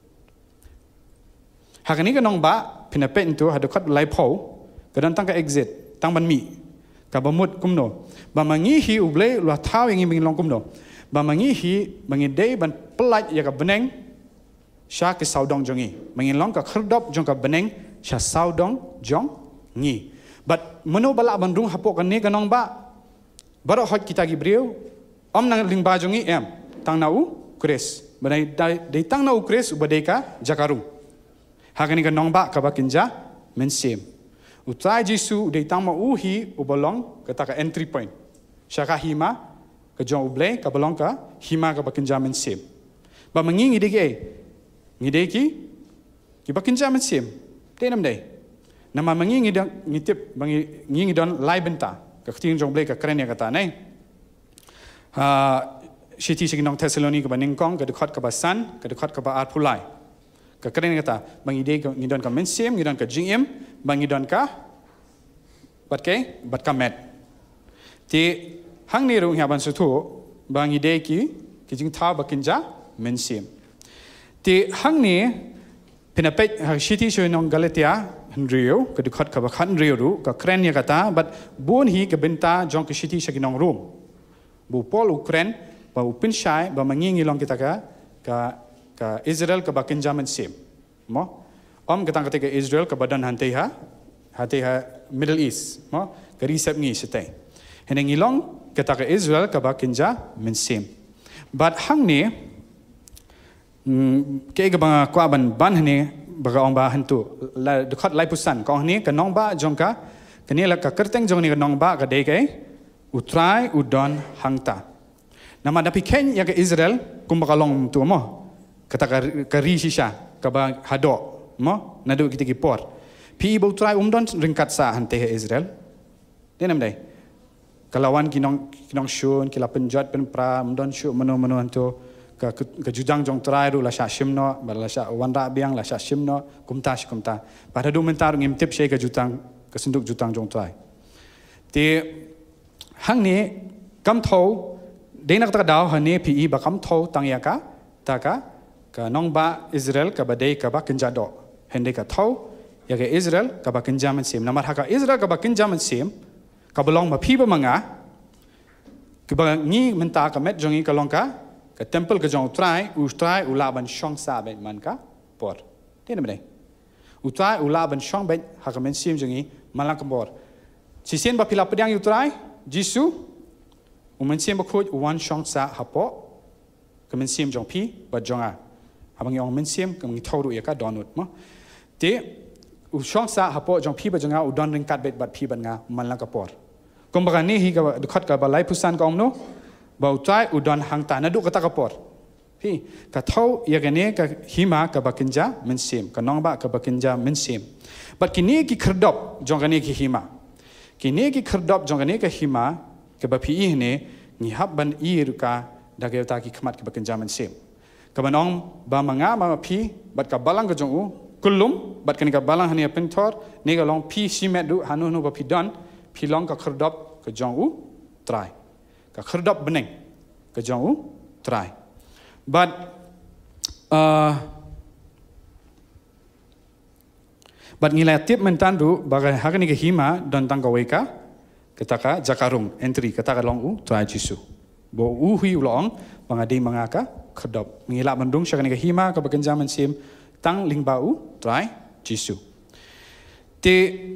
ha ka ni ka nong ba phina pe into ha de khat lai pho ka don tang ka exit tang ban mi ka ba mut kum no ba mangi hi U Blei lo thau ngi ming long kum no ba mangi hi mangi de ban plat ya ka beneng sha ke saudong jongi mangi long ka khrdop jong ka beneng sha saudong jong ngi but mano bala ban rung hapo kan ni ka nong ba baro hot kita gi breu om nang ling ba jongi em tang na u kres banai dai tang na u kres u badai ka jakarung ha ka ni ka nong ba ka ba kinja men sim utrai Jesu dei tang ma u hi u bolong ka ta ka entry point sha ka hi ma ke jong U Blei ke Balang ke hima ke bakinja mensim. Ba mengi ngide ke ngide ki ki bakinja mensim. Tenam dai. Nama mengi ngide ngitip bangi ngi don lai benta ke khting jong U Blei ke kren ya kata nai. Ha Shiti siginong Thessaloni ke baningkong ke dekat ke basan ke dekat ke ba art pulai. Ke kren kata bangi de ke ngidon ke mensim ngidon ke jingim bangi don ka bat ke bat kamet. Ti hang ni rung hiaban sutu bangi de ki ki jing tha bakinja mensim. Ti hang ni penapet shiti siginong Galatia hendrio ke dekat ke bakhan rio ru ke kren ya kata bat bun hi ke benta jong ke shiti siginong room. Bu Paul Ukren ba upin syai ba mengingi long kita ka ka ka Israel ke bakinja mensim. Mo om kita kata ke Israel ke badan hantai ha hantai ha Middle East mo ke risep ngi setai. Hene ngilong kita ke Israel ke bakinja mensim. But hang ni ke ke bang kwa ban ban ni baga ong ba hantu la dekat lai pusan kong ni ke nong ba jongka ke ni la ka kerteng jong ni ke nong ba ke de ke utrai udon hangta. Nama dapi ken ya ke Israel kum bakalong tu mo kata ke ri shisha ke ba hado mo nadu kita ki por. Pi ibu utrai umdon ringkat sa hante Israel. Dia nam dai. Kalawan kinong kinong shun kila penjat pen pra umdon shu mano mano hantu ke ke jujang jong trai ru la sha shimno ba la sha wanra biang la sha shimno kumta shi kumta. Pada du mentar ngim tip she ke jutang ke senduk jutang jong trai. Ti hang ni kam thau de nak ta daw hane pi ba kam thau tang ya ka ta ka ka nong ba Israel ka ba de ka ba kinja do hende ka thau ya ke Israel ka ba kinja man sim namar ha ka Israel ka ba kinja man sim ka belong ma pi ba manga ke ba ngi menta ka met jongi ka long ka ka temple ka jong trai u trai u la ban shong sa be man ka por te na me u trai u la ban shong be ha ka men sim jongi malak bor si sen ba pila pedang u trai Jisu, umen sim bakut uwan shong sa hapo, kemen sim jong pi bat jonga, abang yang men sim kemen tauru ya ka dohnud mo, te u shong sa hapo jong pi bat jonga u don ringkat bet bat pi bat nga man lang kapor. Kum bagani hi ka dekat ka balai pusan ka omno, ba utai u don hang ta nadu kata kapor. Pi ka tau ya gane ka hima ka bakinja men sim, ka nong ba ka bakinja men sim. Bat kini ki kerdop jong gane ki hima. Kini ki kerdop jong ne ka hima ke ba pi ne ni hab ban ir ka da ke ta ki khmat ke bakin jaman sim ka banong ba manga ma pi bat ka balang ka jong u kulum bat kan ka balang hania pentor ne ga long pi simet du hanu no ba pi don pi long ka kerdop ka jong u try ka kerdop beneng ka jong u try but uh But ngilai tip mentan du bagai hari ni ke hima dan tangga weka ketaka jakarung entry ketaka long u try jisu bo u hui ulong bangadi mangaka khadop ngilak mendung syakani ke hima ke bagan zaman sim tang ling bau try jisu te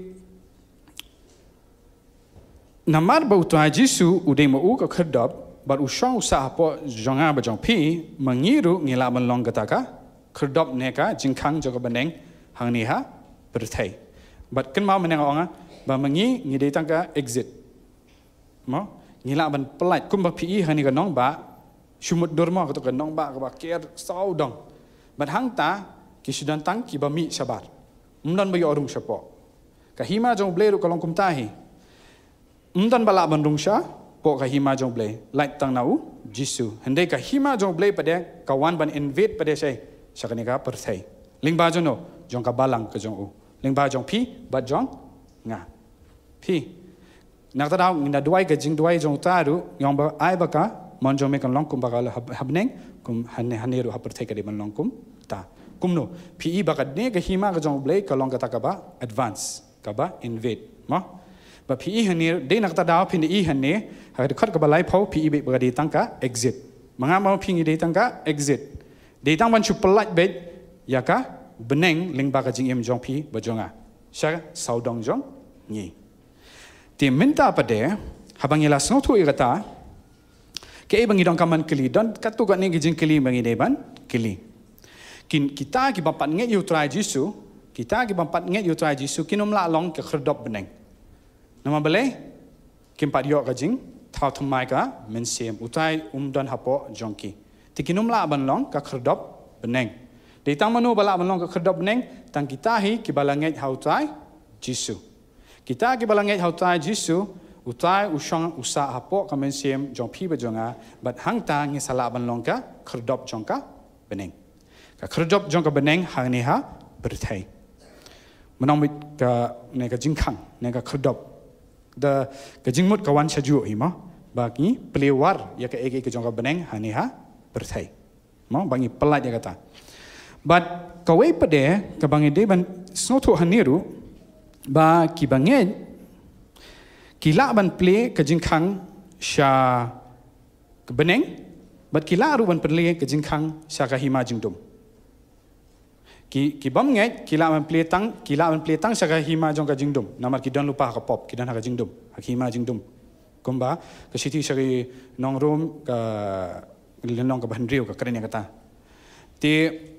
namar bau try jisu ude mo u ke khadop but usang usaha po jonga ba jong pi mangiru ngilak menlong ketaka khadop neka jingkang jaga beneng hang ni ha berthai, but kan mau menengok orang, bah mengi ngidai tangka exit, mau ngilak ban pelat, kum bah pi hani kan nong ba, shumut dorma kata kan nong ba kaba care sau dong, but hang ta kisudan tang ki bah mi sabar, umdan bagi orang siapa, kahima jong blei ru kalong kum tahi, umdan balak bandung sya, po kahima jong blei, light tang nau jisu, hendai kahima jong blei pada kawan ban invade pada saya, syakani ka berthai, ling ba jono, jong ka balang ke jong u. Ling ba jong pi bat jong nga pi nak ta daw nda duai ke jing duai jong ta ru yong ba ai ba ka mon jong me kan long kum ba ka habneng kum hanne hanne ru haper thai ka de man long kum ta kum no pi i ba ka ne ke hima ka jong blei ka long ka ta ka ba advance ka ba invade ma ba pi i hanne de nak ta daw pi ni i hanne ha de khat ka ba lai phau pi i be ba de tang ka exit manga ma pi ngi de tang ka exit de tang ban chu pelat be ya ka beneng ling ba ka jing em jong pi ba jonga sha sau dong jong ni ti minta pa de habang ila snot hu igata ke bangi dong kaman kili don katu ka ni jing kili bangi de ban kili kin kita ki bapat nge yu try jisu kita ki bapat nge yu try jisu kinom la long ke khrdop beneng nama bele kim pat yo ka jing ฟาวทำไมกะเมนเซียมอุทัยอุ้มดันฮับปอจงกีที่กินุมละบันลองกะขรดบบันเองดีตั้งมโนบละบันลองกะขรดบบันเองตั้งกิตาฮีกิบาลังเงยฮาวใจจิสุกิตากิบาลังเงยฮาวใจจิสุอุทัยอุชงอุสาฮับปอกะเมนเซียมจงพีบจงอาบัดหังตาเงยสละบันลองกะขรดบจงกะบันเองกะขรดบจงกะบันเองหางนี้ฮะบริเทยมันต้องมีกะเนี่ยกะจิงขังเนี่ยกะขรดบเดกะจิงมุดกะวันชจูอีมั้งบางทีเปลี่ยวร์ยากเอกเอกจงกับบันเองหานี่ฮะเปิดไทยมั้งบางทีปลายยากตาบัดกะเว้ยประเดี๋ยวกับบางทีเดบันสโนทุหันนี่รู้บากีบางเงี้ยกีฬาบันเปลี่ยกะจิงขังชากะบันเองบัดกีฬารู้บันเปลี่ยกะจิงขังชากะหิมาจิงดุมกีกีบัมเงี้ยกีฬาบันเปลี่ยตั้งกีฬาบันเปลี่ยตั้งชากะหิมาจงกะจิงดุมนามากีดันลุปะกะปอบกีดันหากะจิงดุมหากหิมาจิงดุมกุมบ้าก็สิที่สกีน้องรูมกับเรื่องน้องกับบันเรียวกับกระเนียกตาที่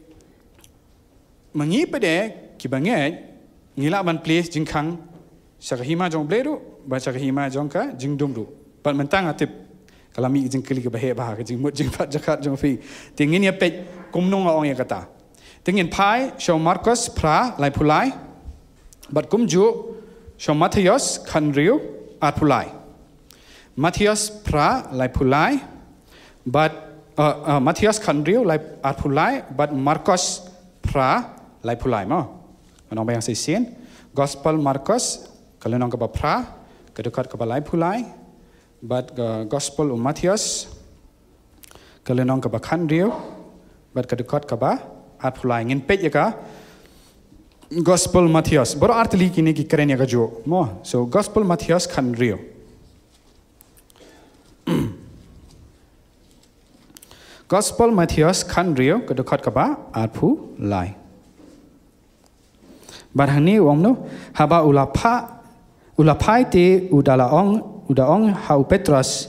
มังงี้ไปเด็กกี่บางเงี้ยงี้ละบันเพลสจิงคังสักหิมาจงเบลรูบัดสักหิมาจงกะจิงดุมรูบัดมันตั้งอาทิตย์กลามีจิงคลิกกับเฮบ้ากับจิงมุดจิงพัดจักรจงฟีที่งี้เนี่ยเป็ดกุมนงเอาองค์กตาที่งี้พายชาวมาร์คัสพระไลพูไลบัดกุมจูชาวมัธยสคันริวอาร์พูไลMatthias pra lai pulai, but uh, uh, Matthias kanriu lai at pulai, but Marcos pra lai pulai mo. Anong ba yang sisian? Gospel Marcos kalau nong kaba pra, kedekat kaba lai pulai, but uh, Gospel um Matthias kalau nong kaba kanriu, but kedekat kaba at pulai. Ngin pet ya ka Gospel Matthias. Baru arti kini ki keren ya ka jo mo. So Gospel Matthias kanriu. Gospel Matthias kan rio kedekat kaba arpu lai. Barhani wong no haba ulapa ulapai te udala ong udaong hau Petrus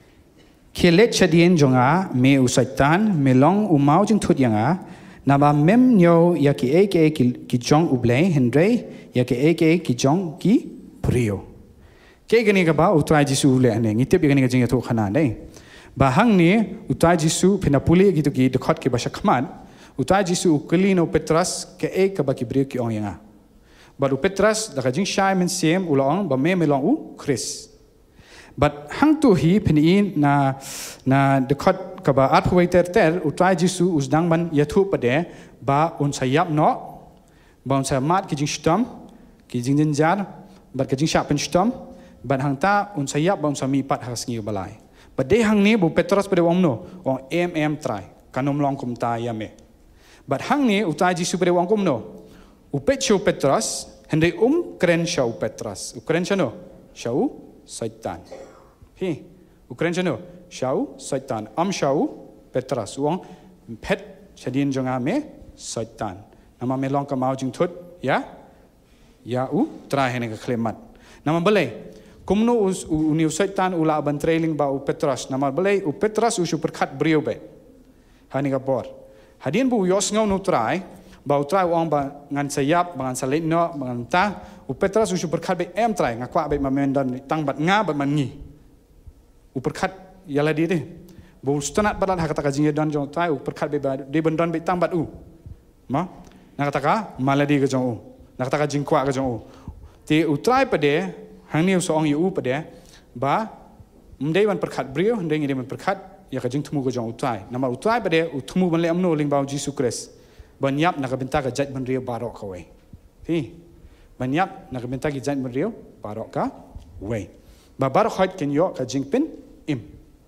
kelet chadien jonga me usaitan melong umau jing thut yanga naba mem nyo yaki eke ki jong U Blei hendrei yaki eke ki jong ki prio. Ke gani kaba utrai jisu le ane ngitip gani gajing yatu khana nei. Bahang ni utai Jisu pinapuli gitu ki dekat ke bahasa Khmer utai Jisu ukelino Petrus ke e ke baki beri ki ong yanga baru Petrus dah jing syai men siem ulang ba me melong u Chris but hang tu hi pinin na na dekat ke ba at waiter ter utai Jisu usdang ban yathu pade ba un sayap no ba un samat ki jing stam ki jing jenjar ba ki jing sya pen stam ba hang ta un sayap ba un sami pat has ngi balai Badai hang ni bu Petrus pada wong no, wong em em try, kanom long kum ta yame. But hang ni utai Jisu pada wong kum no, upet show Petrus, hendai um keren show Petrus, ukeren show show Satan. Hi, ukeren show show Satan, am show Petrus, wong pet shadin jonga me Satan. Nama me long kamau jing thut, ya, ya u try hene ke klemat. Nama boleh. Kumno us uni Satan ula ban trailing ba u Petrus nama belai u Petrus usu perkat beriu be hani ka bor hadin bu yos ngau nu try ba u try wang ba ngan sayap ngan salit no ngan ta u Petrus usu perkat be em try ngakwa be mamen dan tang bat nga bat man ngi u perkat yala di de bu stanat balat ha kata ka jing dan jong try u perkat be ba de ban dan be tang bat u ma na kata ka maladi ka jong u na kata ka jing kwa ka jong u ti u try pade hang ni so ong yu pada ba mdai ban perkat brio ndai ngi ban perkat ya ka jing thumu ko jong utai nama utai pada uthumu ban le amno ling ba Jisu Christ ban yap na ka benta ka jaj ban rio barok ka we hi ban yap na ka benta ki jaj ban rio barok ka we ba barok hot ken yo ka jing pin im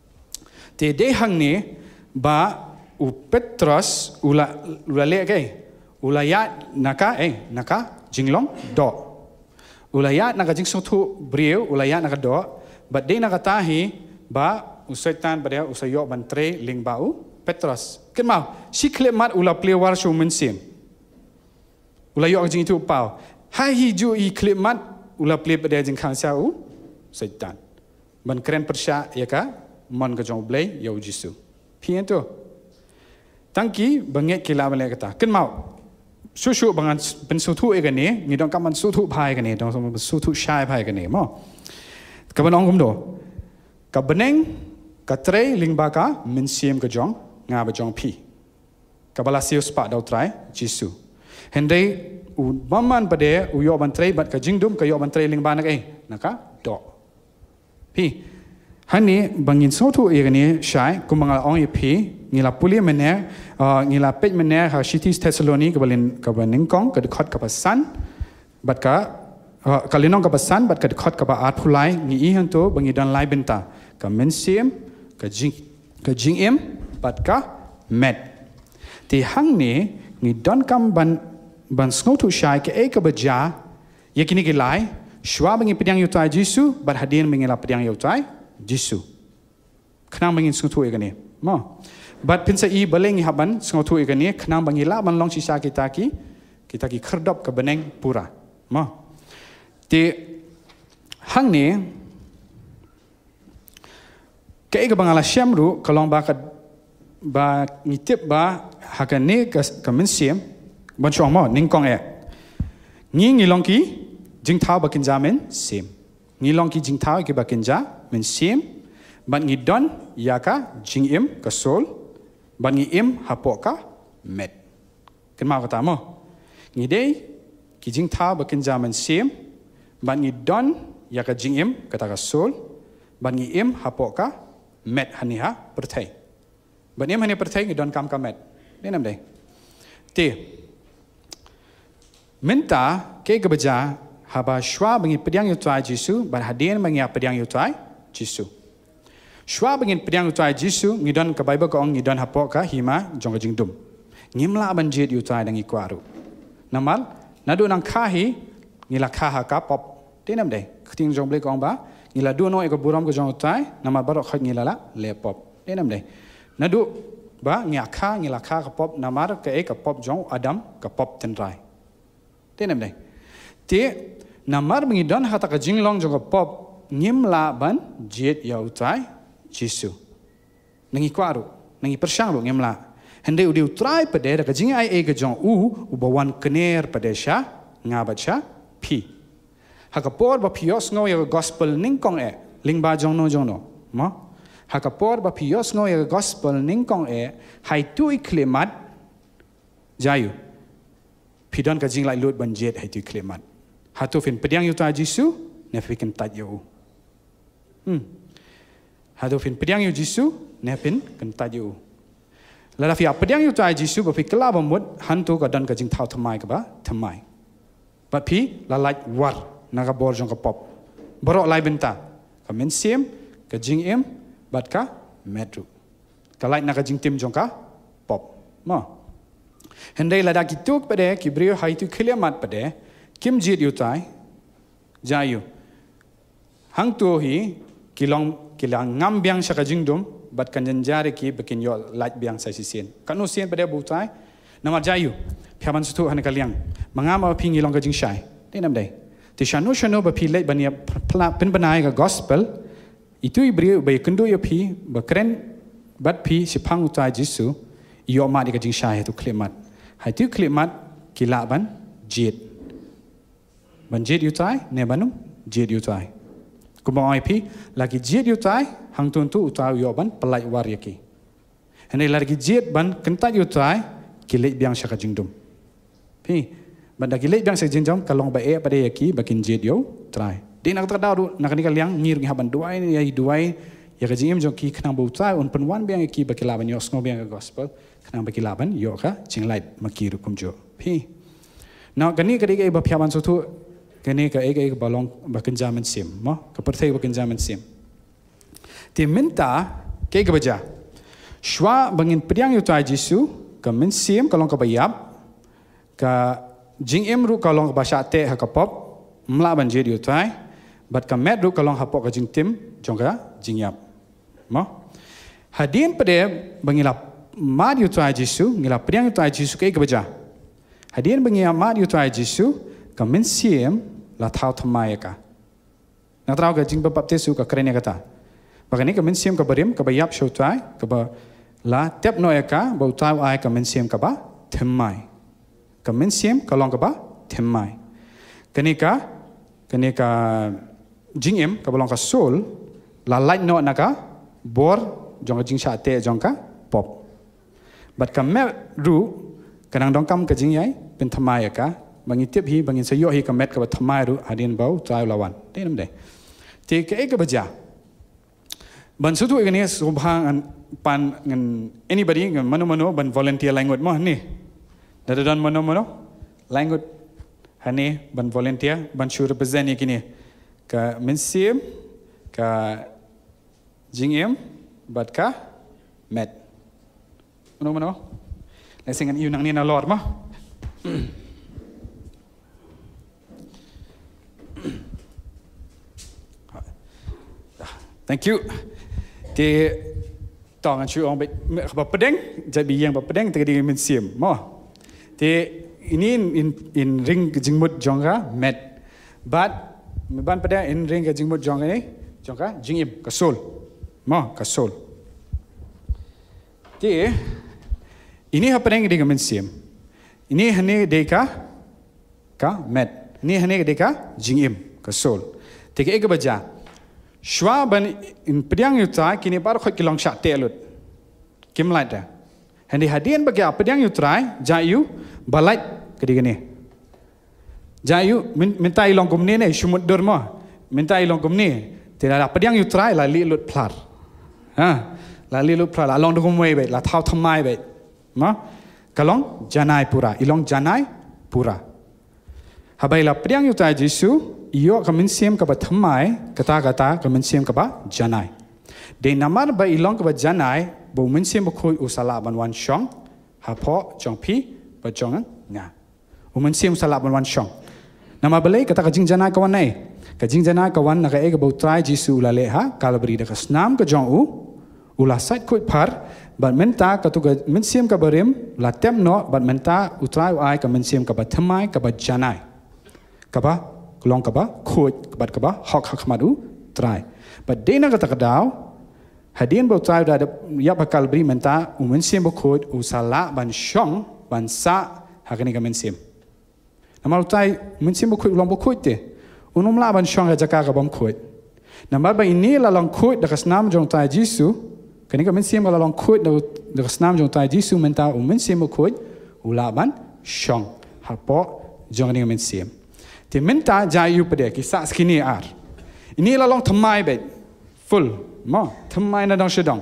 te de hang ni ba u Petrus ula ula le ke ula ya naka eh naka jinglong do Ulayat nak jing sotu beriu, ulayat nak do, but dia nak tahi ba usaitan pada usayo bantre ling bau Petrus. Kenapa? Si klemat ulah pelewar show mensim. Ulayo jing itu pau. Hai hiju i klemat ulah pele pada jing kang siau usaitan. Ban keren persya ya ka mon ka jong blei ya Jisu. Pian tu. Tangki banget kila balik kata. Kenapa? Susu bangan pensutu egan ni, ni dong kaman sutu pai egan ni, dong sama sutu syai pai egan ni, mo. Kapan orang kumdo, ka beneng ka tre ling ba ka min sim ka jong nga ba jong pi ka bala siu spa dau trai jisu hendai u baman pade u yo ban tre bat ka jingdum ka yo ban tre ling ba nak eh naka do pi hani bangin sotu igani shai kumangal ong pi ngila puli mene ngila pej mene ha cities Thessaloniki ka balin ka baning kong ka khot ka pasan bat ka kalinong ka pasan bat ka khot ka ba at phulai ngi i hanto bangi dan lai benta ka mensim ka jing ka jing em bat ka met ti hang ni ngi don kam ban ban sngotu shai ke e ka baja yakini ki lai shwa bangi pediang yutai jisu bat hadin mengila pediang yutai jisu khnang bangin sngotu igani mo bat pinsa i baleng i haban sngotu igani khnang bangi la ban long sisa kita ki kita ki kherdop ka beneng pura mo ti hang ni ke e ka bangala syamru kalong ba ka ba ngitip ba hakane ka ka mensim ban chong mo ning kong e ngi ngi long ki jing thao ba kin jamen sim ngi long ki jing thao ki ba kin ja men sim ban ngi don ya ka jing im ka sol ban ngi im hapo ka met ken ma ka ta mo ngi dei ki jing thao ba kin ja men sim ban ngi don ya ka jing im ka ta ka sol ban ngi im hapo ka met hani ha perthai ban im hani perthai ngi don kam ka met ni nam dei ti minta ke ke baja haba shwa bangi pediang yutai jisu ban hadien bangi pediang yutai jisu shwa bangi pediang yutai jisu ngidon ka bible ko ong ngidon hapo ka hima jong jingdum ngimla ban jit yutai dangi kwaru namal nadu nang khahi ngila khaha ka pop tinam dei khting jong ble ko ba ngila du no e ko buram ko jong yutai namal barok khat ngila la le pop tinam dei nadu ba ngya kha ngila kha ka pop namar ka e ka pop jong adam ka pop tenrai tenam dai ti namar bangi don hata ka jinglong jong pop ngimla ban jet ya utai jisu nangi kwaru nangi persang lu ngimla hende udi utrai pade ka jing ai e ka jong u ubawan kener pade sha ngabacha pi haka por ba pios ngo ya gospel ning kong e ling ba jong no jong no mo haka por ba pios ngo ya gospel ning kong e hai tu iklemat jayu pidon ka jing lai lut ban jet hai tu iklemat hatu fin pediang yuta jisu ne fikin tat yo hmm hatu fin pediang yu jisu ne fin kan tat yo la fi pediang yuta jisu ba fi kla ba mut hantu ka dan ka jing thau thamai ka ba thamai ba pi la lai war na ka bor jong ka pop borok lai benta ka men sim ka jing em bat ka metru ka lai na ka jing tim jong ka pop mo hendai lada kituk pade kibrio hai tu khilemat pade kim jit yutai jayu hang tu hi kilong kilang ngam biang saka jingdum bat kan janjare ki bekin yo laj biang sai sisen kanu sien pade butai nama jayu phaban sutu han kaliang mangama phingi long ka jing shai tinam dai ti shanu shanu ba phi lej bania pin banai ka gospel itu ibrio ba kendu yo phi ba kren bat phi sipang utai jisu yo ma di ka jing shai tu klemat hai tu klemat kila ban jit ban jit yutai ne banum jit yutai kumang ai pi lagi jit yutai hang tun tu utai yo ban pelai war yaki hene lagi jit ban kentat yutai kilek biang syaka jingdum pi ban da kilek biang syaka jingdum kalong ba e pada yaki bakin jit yo try di nak terdau nak ni kaliang ngir ngi haban duai ni ai duai ya ka jingim jong ki khnang bu utai un penwan biang yaki bakilaban yo sngo biang gospel khnang bakilaban yo ka jinglait makiru kumjo pi now gani kadi ke ba phaban sutu kene ka ek ek balong bakin zaman sim mo ka perthai bakin zaman sim ti minta ke ke baja shwa bangin priang yutai jisu ka min sim kalong ka bayap ka jing emru kalong ka basha te ha ka pop mla ban jid yutai bat ka medru kalong ha pok ka jing tim jong ka jing yap mo hadin pade bangila mad yutai jisu ngila priang yutai jisu ke ke baja hadin bangila mad yutai jisu ka min sim la thau thamai ka na trau ka jing bap te su ka krene kata bagani ka min sim ka barim ka bayap shoutai ka ba la tep no ka ba utau ai ka min sim ka ba thamai ka min sim ka long ka ba thamai kani ka kani ka jing em ka balong ka sol la light no naka bor jong jing sha te jong ka pop bat ka me ru kanang dong kam ka jing yai pen thamai ka bangi tip hi bangi sayo hi ka met ka thamai ru adin bau trai lawan te nam de te ke ek baja ban sutu ek ni subhang an pan ngan anybody ngan mano mano ban volunteer language mo ni dadon mano mano language hani ban volunteer ban shu represent ni kini ka mensim ka jingem bat ka met mano mano la singan yu nang ni na lord ma thank you ti tong an chu ong be ba pedeng jat bi yang ba pedeng te di mensim mo ti ini in in ring jingmut jongga met but ban pada in ring jingmut jongga ni jongga jingim kasol mo kasol ti ini apa yang di mensim ini hane deka ka met ini hane deka jingim kasol ti ke ek baja shwa ban in pediang yutra kini bar khot kilong sha telut kim laita handi hadian bagi pediang yutra jayu balai kedi gini jayu minta ilong kumni ne shumut dorma minta ilong kumni tidak pediang yutra la li lut plar ha la li lut plar la long dong mei be la thau thamai be ma kalong janai pura ilong janai pura habai la pediang yutra jisu iyo kemensiam kaba thamai kata kata kemensiam kaba janai de namar ba ilong kaba janai bo mensiam khoi usala ban wan shong ha pho chong phi ba chong nga u mensiam sala ban wan shong nama belai kata kajing janai kawan nai kajing janai kawan na ka e bo trai jisu la le ha kalbri de kasnam ka jong u ula sait khoi par ban menta ka tu mensiam ka barim la tem no ban menta utrai ai ka mensiam kaba thamai kaba janai kaba long kaba khot kabat kaba hok hak madu try but dena kata kadau hadin bo try da ya bakal beri menta umen sim bo khot usala ban shong ban sa hakani ka men sim namal try men sim bo khot long bo khot te unum la ban shong ja ka ka bom khot namal ba ini la long khot da kasnam jong try jisu kani ka men sim la long khot da kasnam jong try jisu menta umen sim bo khot ula ban shong hapo jong ni men sim ti minta jayu pada kisah skini ar ini la long thamai be full mo thamai na dong sedang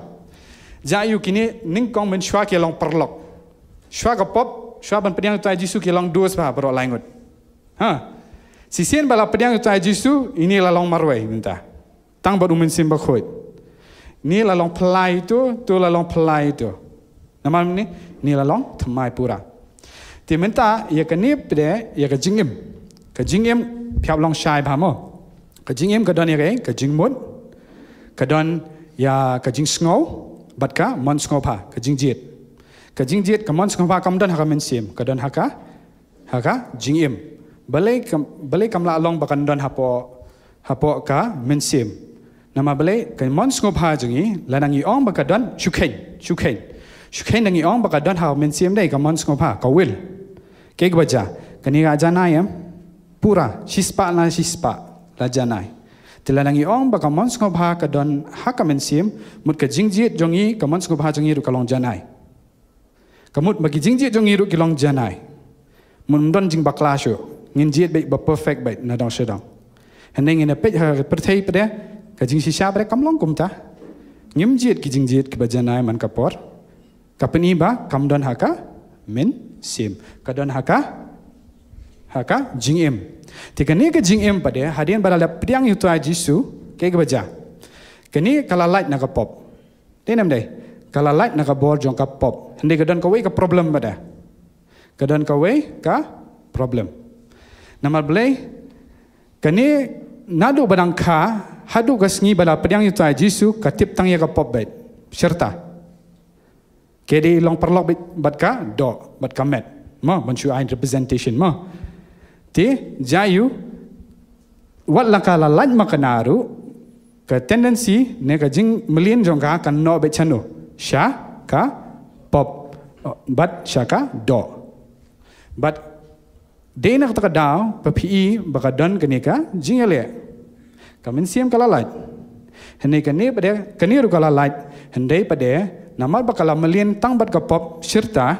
jayu kini ning kong men shwa ke long perlok shwa ka pop shwa ban pediang tai jisu ke long dos ba bro langut ha sisien bala pediang tai jisu ini la long marwai minta tang baru men sim ba khoi ni la long pelai tu tu la long pelai tu nama ni ni la long thamai pura ti minta ya kani pede ya ka jingim ka jingim phiap long shai ba mo ka jingim ka don ya kai ka jingmut ka don ya ka jing sngo bat ka mon sngo pha ka jingjit ka jingjit ka mon sngo pha kam don ha ka men sim ka don ha ka ha ka jingim balai balai kam la long ba kan don ha po ha po ka men sim nama balai ka mon sngo pha jingi la nang i ong ba ka don shukhen shukhen shukhen nang i ong ba ka don ha men sim dai ka mon sngo pha ka wil ke ba ja ka ni ga jana yam pura shispa la shispa la janai tilanangi ong ba kamon sko bha ka don haka mensim mut ka jingjit jongi kamon sko bha jongi ru kalong janai kamut bagi jingjit jongi ru kilong janai mun don jing bakla shu ngin jit be ba perfect be na dong sedang heneng ina pe ha perthai pede ka jing shisha pede kamlong kumta ngim jit ki jingjit ki ba janai man ka por kapani ba kam don haka men sim ka don haka haka jingim tikani ke jingim pada hadian pada pediang itu jisu ke baja kini kala light na ka pop tenam dai kala light na ka bor jong ka pop hande ka don ka we ka problem pada ka don ka we ka problem nama blai kini nadu badang kha hadu ka sngi pada pediang itu jisu ka tip tang ya ka pop bet serta kedi long perlok bat ka do bat ka met ma banchu ai representation ma ti jayu wat lakala laj makanaru ka tendency ne ka jing million jongka kan no be chanu sha ka pop but sha ka do but de na ta ka daw pa pi ba ka don ka ne ka jingale ka men siam kala laj Hendak kini pada kini rukala light hendak pada nama bakal melian tang bat kapop serta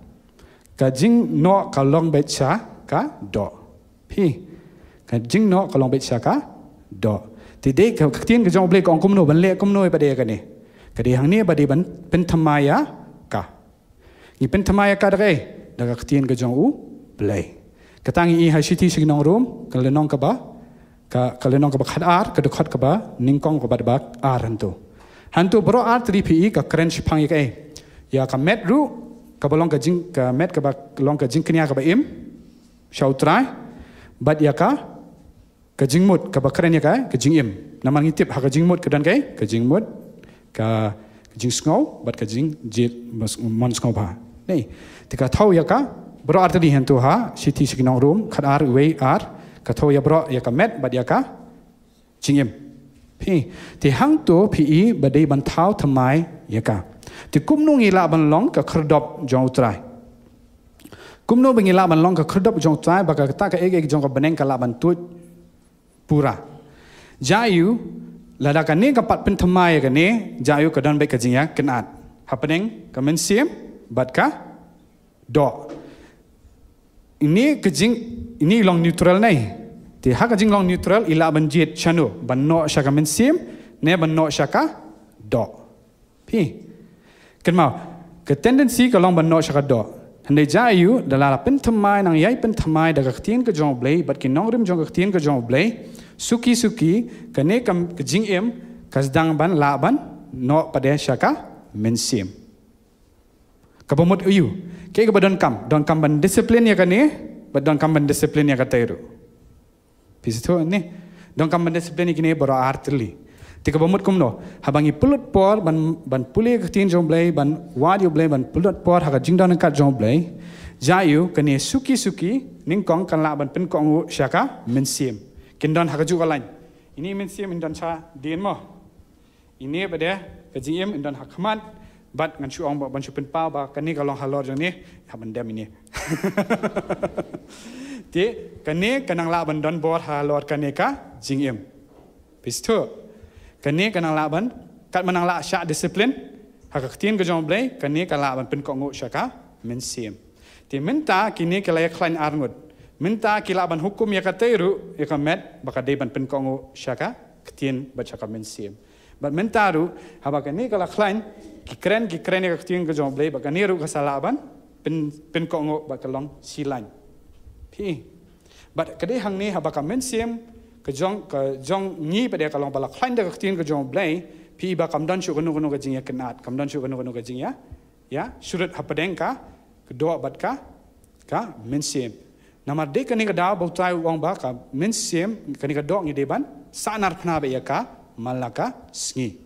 kajing no kalong baca ka do pi kajing no kalong baca ka do tidak kektian kejong boleh kong kumno banlek kumno pada kini kadi hang ni pada ban pentamaya ka ni pentamaya ka dah dah kektian kejong U Blei ketangi i hasiti signong room kalau nong kaba ka kalau nong kaba khad ar ka khot kaba ningkong kaba bak ar hantu hantu bro ar tri pi ka kren shpang ik ai ya ka met ru ka balong ka jing ka met ka ba long ka jing knya ka ba im shau trai bat ya ka ka jing mut ka ba kren ya ka ka jing im naman ngitip ha ka jing mut ka dan kai ka jing mut ka jing snow bat ka jing jit mon snow ba nei tika thau ya ka bro ar tri hantu ha city signong room khad ar we ar ka thau ya bro ya ka met bat ya ka jing im pi ti hang tu pi i badai ban thau thamai ya ka ti kumnu ngila ban long ka khrdop jong trai kumnu bangila ban long ka khrdop jong trai ba ka ta ka ek ek jong ka baneng ka la ban tu pura jayu lada ka ne ka pat pen thamai ka ne jayu ka dan be ka jingya kenat happening ka men sim bat ka do ini ka jing ini long neutral nai ti ha ka jing long neutral ila ban jet chanu ban no sha ka men sim ne ban no sha ka do pi kan mau ke tendency ka long ban no sha ka do hande jayu dalala pen thamai nang yai pen thamai da ka tien ka jong blei bat ki nong rim jong ka tien ka jong blei suki suki ka ne kam ka jing em ka dang ban la ban no pade sha ka men sim ka bomot uyu ke ka badon kam don kam ban discipline ya ka ne badon kam ban discipline ya ka tairu Pisito ni, dong kam mendisiplini kini baru artili. Tika bamut kumno, habangi pulut por ban ban puli ketin jong blei ban wadi blei ban pulut por haga jingdan kat jong blei. Jayu kini suki suki ningkong kan la ban pen kong syaka mensim. Kindon haga juga lain. Ini mensim indon cha dien mo. Ini pada kejiem indon hakmat bat ngan chuong ban chu pen pau ba kani kalong halor jong ni haban dem ini. Ti kane kanang la ban don bor ha lord kane ka jing em pisto kane kanang la ban kat manang la sha discipline ha ka tien ka jong blei kane ka la ban pen ko ngo sha ka men sim ti minta kini ka la klein arngut minta ki la ban hukum ya ka teiru ya ka met ba ka de ban pen ko ngo sha ka tien ba cha ka men sim ba minta ru ha ba kane ka la klein ki kren ki kren ya ka tien ka jong blei ba kane ru ka sala ban pen pen ko ngo ba ka long silan but kadai hang ni habaka mensim ke jong ke jong ni pada kalong balak klein dak tin ke jong blei pi ba kam dan chu kanu kanu ke jing ya kenat kam dan chu kanu kanu ke jing ya ya surut hapadeng ka ke doa bat ka ka mensim namar de kani ka da bo tai wong ba ka mensim kani ka dok ni de ban sanar phna be ya ka malaka sngi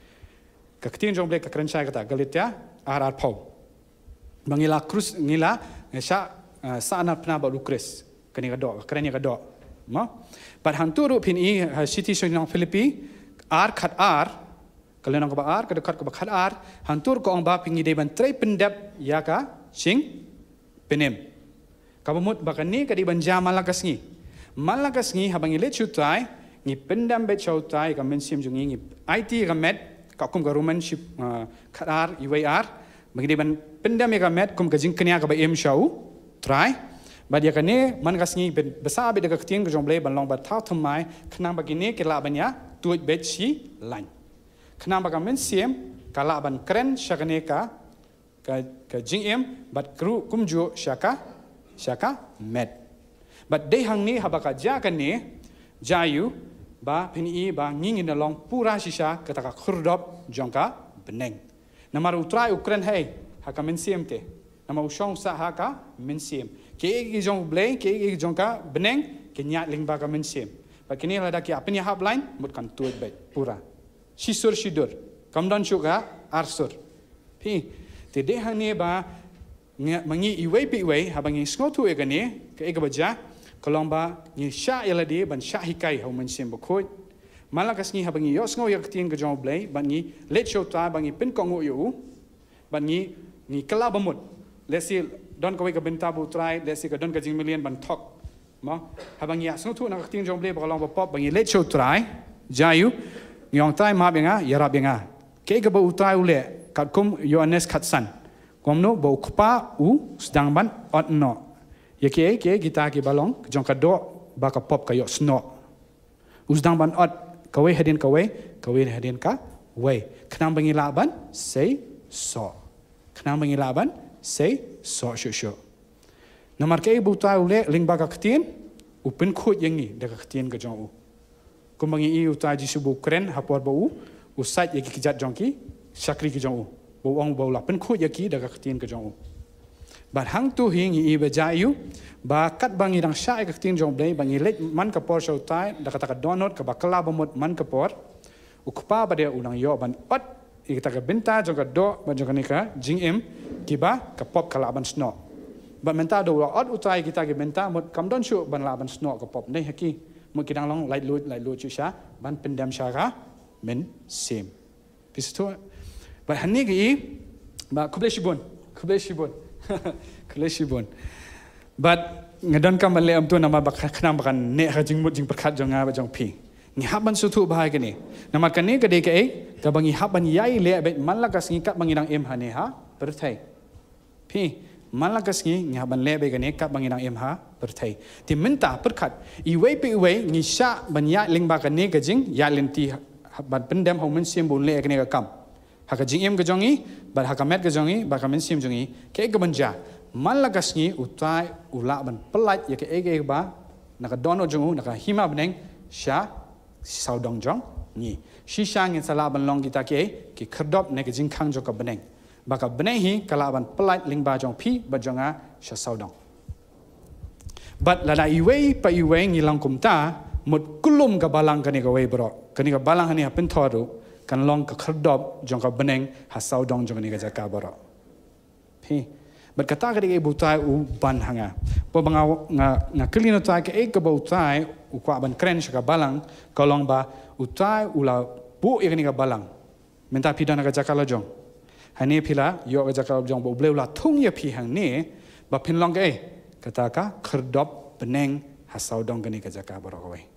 ka tin jong blei ka kren chai ka ta galitya ar ar phau bangila krus ngila sha sanar pernah bawa lukres kini kadok kerana kadok ma but hanturu pin i city song Filipi ar khat ar kalau nang ba ar kadekat ka khat ar hantur ko ang ba pingi de ban trai pendap ya ka sing penem kabamut bakani ka di ban jam malakas ngi malakas ngi habangi le chutai ngi pendam be chautai ka mensim jungi ngi it ka met ka kum ka romanship khat ar i wai ar bagi de ban pendam ya ka met kum ka jing kenya ka ba em shau try badia kane man kasngi besar be daga ketien ke jong blei ban long ba thau thamai khnang bagine ke la banya tuj bet si lain khnang baga men siem kala ban kren shakane ka ka ka jing em bat kru kumju shaka shaka met bat de hang ni habaka ja kane jayu ba pini ba nging in long pura shisha kataka khurdop jongka beneng namar utrai ukren hey haka men siem te nama usong sa haka mensim ke igi jong blei ke igi jong ka beneng ke nyat ling ba ka mensim ba kini la da ki apni hab line mut kan tuet bet pura sisur sidur kam dan chuga arsur pi te de hang ne ba mangi iwei pi wei ha bangi snotu e gane ke igi baja kolong ba ni sha yala de ban sha hikai ho mensim ba khoi malakas ni ha bangi yo sngo yak tin ke jong blei ban ni let show ta bangi pin kong yu ban ni ni kala bamut let's see don ko we ka benta bu try let's see ka don ka jing million ban thok ma habang ya sno thu na ka ting jong ble ba long ba pop bang let show try jayu ngong trai ma benga yara benga ke ga bau trai ule katkum yones khatsan komno bau khpa u sedang ban ot no ye ke ke kita ki balong jong ka do ba ka pop ka yo sno usdang ban ot kawe hadin kawe kawe hadin ka we khnam bangi laban say so khnam bangi laban say so shu shu namar ke bu trai ule ling ba ka khtien u pin khut yangi da ka khtien ka jong u kumbangi i utai ji subu kren hapor bau usat yaki kijat jongki sakri ki jong u bau ong bau la pen khu yaki daga khtien ka jong u bat hang tu hing i ba jayu ba kat bangi dang sha ka khtien jong blei bangi let man ka por shau tai daga ta ka dohnud ka ba kala bomot man ka por ukpa ba de unang yo ban ot i ta ka benta jong ka do ba jong ka ni ka jing em ki ba ka pop kala ban sno ba menta do ot utai kita ki benta mot kam don shu ban la ban sno ka pop nei haki mungkin kita long light load light load cuca ban pendam syara men sim pistu ba hani gi ba kubleshibun kubleshibun kubleshibun but ngadon kam le am tu nama ba khnam bakan ne ha jing mut jing perkhat jonga ba jong pi ngi haban sutu bahai kini nama kani gade ke e ka bangi haban yai le be malakas ngi kat bangi nang em ha ne ha perthai pi malakas ngi ngi haban le be kani kat bangi nang em ha perthai ti minta perkhat i wei pi wei ngi sha ban ya ling ba kani ka jing ya lenti ban pendam ho men sim bun le kani ka kam ha ka jing em ka jongi ba ha ka met ka jongi ba ka men sim jongi ke ka banja malakas ngi utai ula ban pelat ya ke ege ba naka dono jongu naka hima beneng sha saudong jong ni shi shang in sala ban long kita ke ki khrdop ne ke jing khang jo ka beneng ba ka beneng hi kala ban pelat ling ba jong pi ba jonga sha saudong but lada iwei pa iwei ngi lang kumta mut kulum ka balang kani ka wei bro kani ka balang hani hapen thoru kan long ka khrdop jong ka beneng ha saudong jong ni ka jaka bro pi but kata ka de butai u ban hanga po banga nga nga klino tai ke e ka butai u kwa ban kren ka balang kolong ba utai ula bu e ni ka balang menta pidana ka jakala jong hani phila yo ka jakala jong bo bleula thung ye phi hang ne ba phin long ke e kata ka khrdop beneng hasau dong ka ni ka jaka boro ka wei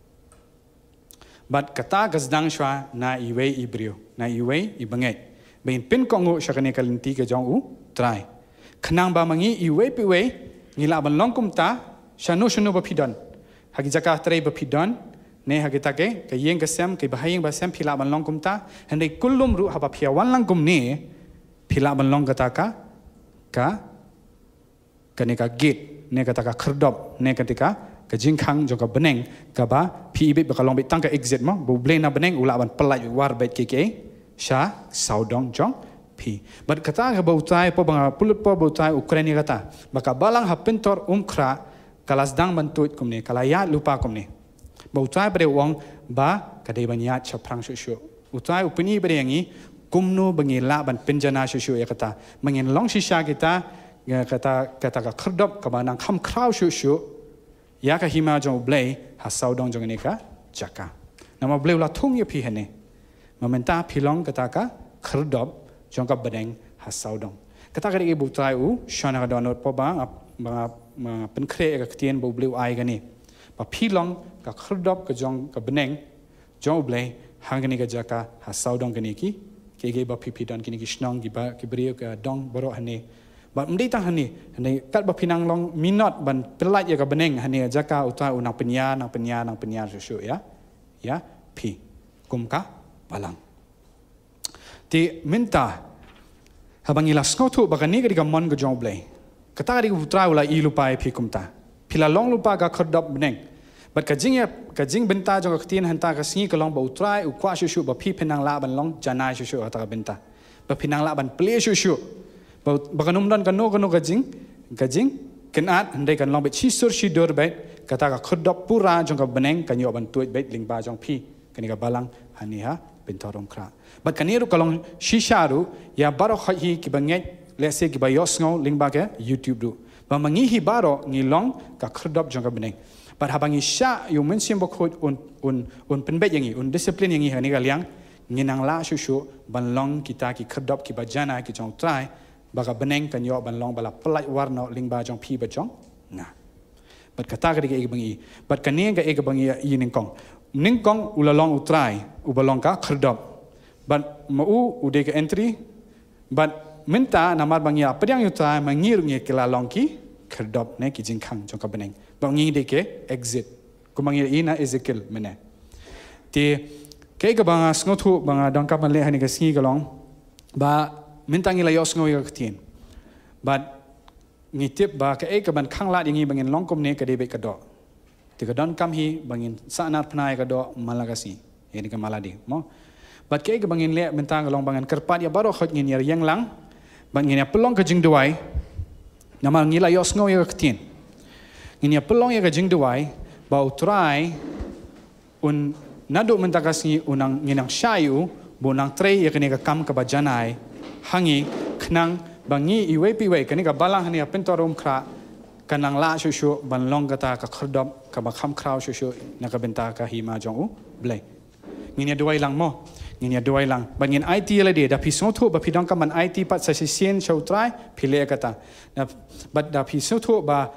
but kata gazdang shwa na iwe ibrio na iwe ibangai bain pin kongu shakani ka linti ka jong u try khnang ba mangi iwe piwe ngila ban long kumta shanu shanu ba pidon hagi jaka trai ba pidon ne hagi take ka yeng ka sem ke bahayeng ba sem phila ban long kumta hande kullum ru haba phia wan lang kum ne phila ban long kata ka ka kane ka gate ne kata ka khrdop ne ketika ka jingkhang jo ka beneng ka ba phi be ba ka long be tang ka exit mo bo blei na beneng ula ban pelai war bet ke ke sha saudong jong pi but kata ka bautai po banga pulut po bautai Ukraine kata baka balang ha Pynthorumkhrah kalas dang bantut kumne kala ya lupa kumne bautai bre wong ba kadai banya chaprang shu shu utai upini bre yangi kumno bangi la ban penjana shu shu ya kata mangin long shisha kita kata kata ka khrdop ka banang kham khrau shu shu ya ka hima jong blei ha saudong jong ni ka jaka nama blei la thung ye phi hane mamenta philong kata ka khrdop jong ka beneng ha saudong kata ka ri bu trai u shana ka download po bang ba pen khre ka tien bo bleu ai ka ni ba philong ka khrdop ka jong ka beneng jong blei hangani ka jaka ha saudong ka ni ki ke ge ba phi phi don ki ni ki snong ki ba ki brio ka dong boro hane ba mdei tang hani hane kat ba phinang long minot ban pelai ya ka beneng hane jaka uta unang penya nang penya nang penya su ya ya phi kum ka balang ti minta habang ila skothu bagani ga mon ga jong blei kata ri utra ula i lupa phi kumta phila long lupa ga khrdop beneng bat ka jing ya ka jing benta jong ka tin hanta ka singi ka long ba utra u kwa shu shu ba phi phenang la ban long janai shu shu ata ka benta ba phinang la ban ple shu shu ba baganum dan ka no ka no ka jing ka jing kenat ndai kan long be chi sur shi dor bet kata ka khrdop pura jong ka beneng ka nyo ban tuit bet ling ba jong phi kani ka balang hani ha Pynthorumkhrah but kaniru kalong shisharu ya baro khahi ki banget lese ki bayos ngo lingba ke YouTube du ba mangi hi baro ngilong ka khrdop jong ka beneng but habangi sha yu mensim bo khot un un un penbet yangi un discipline yangi hani ka liang nginang la shu shu ban long kita ki khrdop ki bajana ki jong try ba ka beneng kan yo ban long bala pelai warno lingba jong phi ba jong nga but kata ka ege bangi but kane ga ege bangi i ningkong ningkong ulalong utrai ubalong ka kherdop but mau ude ke entry but minta namar bangi apa yang utrai mangir nge kila longki kherdop ne ki jingkhang jongka beneng bangi de ke exit kumangi ina Ezekiel mene ti ke ga banga sngotu banga dangka male hani ga singi galong ba minta ngi la yos ngoy ga tin but ngitip ba ke ke ban khang la yangi bangin longkom ne ka debe ka do ti ka don kam hi bangin sanat pnai ka do malagasi yani ka maladi mo but ke ke bangin le minta galong bangan kerpat ya baro khot ngin yang lang bangin ya pelong ka jing duai nama ngi la yos ngoy ga tin ngin ya pelong ya ka jing duai ba utrai un nado minta kasi unang nginang shayu bonang tre ya kene ka kam ka bajanai hangi khnang bangi iwe piwe kani ka balang hani Pynthorumkhrah kanang la shushu ban long kata ka khrdop ka ba kham khrau shushu na ka benta ka hima jong U Blei nginya duai lang mo nginya duai lang bangin I T la de da pisong thu ba pidong ka man I T pat sa sien chau trai phile kata na bat da pisong thu ba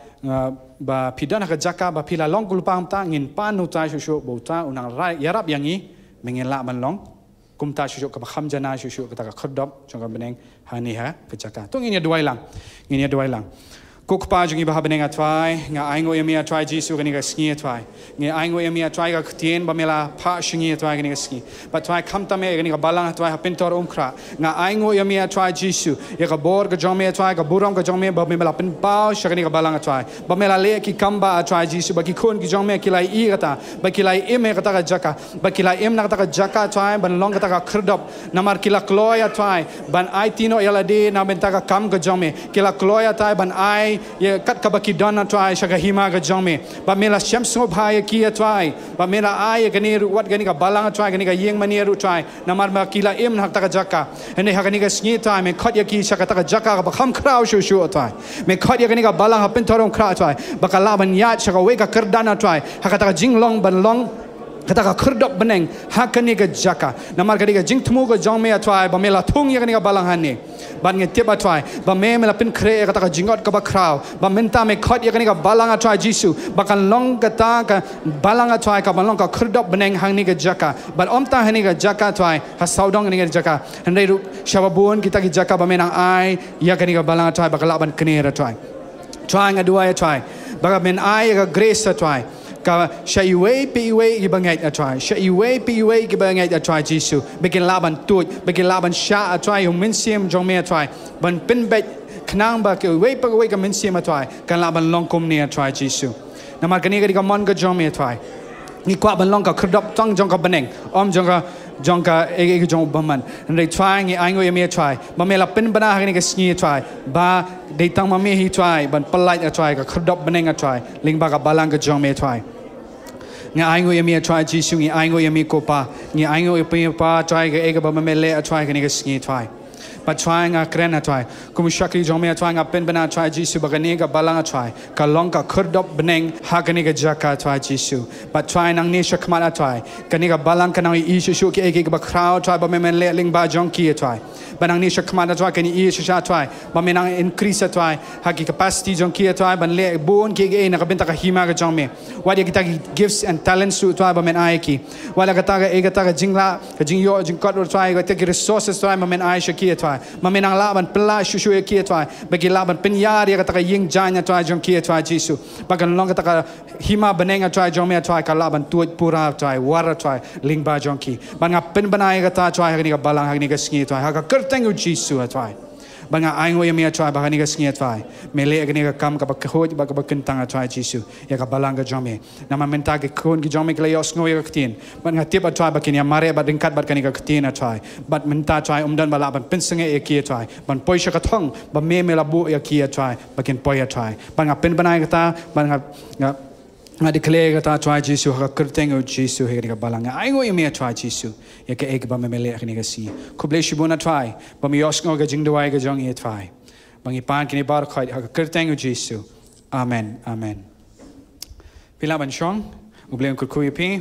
ba pidana ka jaka ba pila long kulpam ta ngin panu trai shushu bo ta unang rai yarap yangi mengin la man long kumta shushu ka kham jana shushu ka ka khrdop jong ka beneng hani ha ka jaka to nginya duai lang nginya duai lang kokpa jungi ba beneng atwai nga aingo yemi atwai jisu ka ni ka ski atwai nga aingo yemi atwai ka tien ba mela pha shingi atwai ka ni ka ski ba twai kham ta me ka ni ka balang atwai Pynthorumkhrah nga aingo yemi atwai jisu ya ka bor ka jong me atwai ka buram ka jong me ba mela pen pau sha ka ni ka balang atwai ba mela le ki kamba atwai jisu ba ki khon ki jong me ki lai i kata ba ki lai em ka ta ka jaka ba ki lai em na ta ka jaka atwai ban long ka ta ka khrdop namar ki la kloy atwai ban I T no yala de na ben ta ka kam ka jong me ki la kloy atwai ban ai ye kat ka baki dona try shaka hima ga jome ba mela shamso bhai ki try ba mela ai ga ni wat ga ni ga balang try ga ni ga yeng mani ru try namar ma kila em hak ta ga jaka ene ha ga ni ga sngi try me khot ya ki shaka ta ga jaka ba kham khrau shu shu try me khot ya ga ni ga balang Pynthorumkhrah try ba ka la ban ya shaka we ga kerdana try ha ka ta ga jinglong ban long kata ka khrdop beneng hakani ga jaka namar ga ga jingthmu ga jongme atwai ba mela thung ya ga ni ga balang hani ban nge tip atwai ba me mela pin khre kata ka jingot ka ba khrau ba menta me khot ya ga ni ga balang atwai jisu ba kan long kata ka balang atwai ka balong ka khrdop beneng hang ni ga jaka ban omta hani ga jaka atwai ha saudong ni ga jaka hendai ru shababun kita ki jaka ba menang ai ya ga ni ga balang atwai ba ka laban kne atwai try nga dua atwai ba men ai ga grace atwai ka shaiwe piwe gibangai atwai shaiwe piwe gibangai atwai jisu begin laban tuj begin laban sha atwai hum minsim jongme atwai ban pinbet knang ba ke we pa we ka minsim atwai kan laban longkom ni atwai jisu namar kani ga mon ga jongme atwai ni kwa ban long ka khrdop tong jong ka beneng om jong ka jong ka e e jong baman ndai try ngi aingo yemi try ba mela pin bana ha ni ka sngi try ba dei tang ma me hi try ban palai try ka khrdop beneng try ling ba ka balang ka jong me try nga aingo yemi try jisu ngi aingo yemi ko pa ngi aingo yemi pa try ka e ka ba me le try ka ni ka sngi try but trying a krena try kum shakri jome trying a pen bana try jisu bagani ga balang try ka long ka khrdop beneng hakani ga jaka try jisu but try nang ni shakmana try kani ga balang kanang i shu ki ege ba crowd try ba men le ling ba jong ki try banang ni shakmana try kani i sha try ba menang increase try haki capacity jong ki try ban le bon ki ge na ka benta ka hima ga jong me wadi kita gifts and talents to try ba men ai ki wala ka ta ga e ga ta ga jingla ka jingyo jingkot try ga take resources try ba men ai shaki try mamenang laban pela shushu e kia try bagi laban penyar ya kata ying janya try jong kia try jisu bagan long kata hima benenga try jong me try ka laban tuaj pura try war try ling ba jong ki banga pen banai kata try hagni ka balang hagni ka sngi try ha ka kerteng jisu try banga aingo ya me try bagani ka sngi try mele agni ka kam ka ba khoj ba ka ba kentang try jisu ya ka balang ka jong me nama menta ke kon ki jong me kle yos ngo ya ktin banga tip try ba kinya mare ba dingkat ba kani ka ktin try but menta try umdan bala ban pensenge e kia try ban poisha ka thong ba me me la bu ya kia try ba kin poya try banga pen banai kata banga nga declare kata try jisu ha kerteng o jisu he ka balanga aingo ya me try jisu ya ke ek ba me mele akni ka si kuble shibuna try ba mi yos ngo ga jingdwai ga jong e try bangi pan kini bar khoi ha kerteng o jisu amen amen pila ban shong uble ko ku pi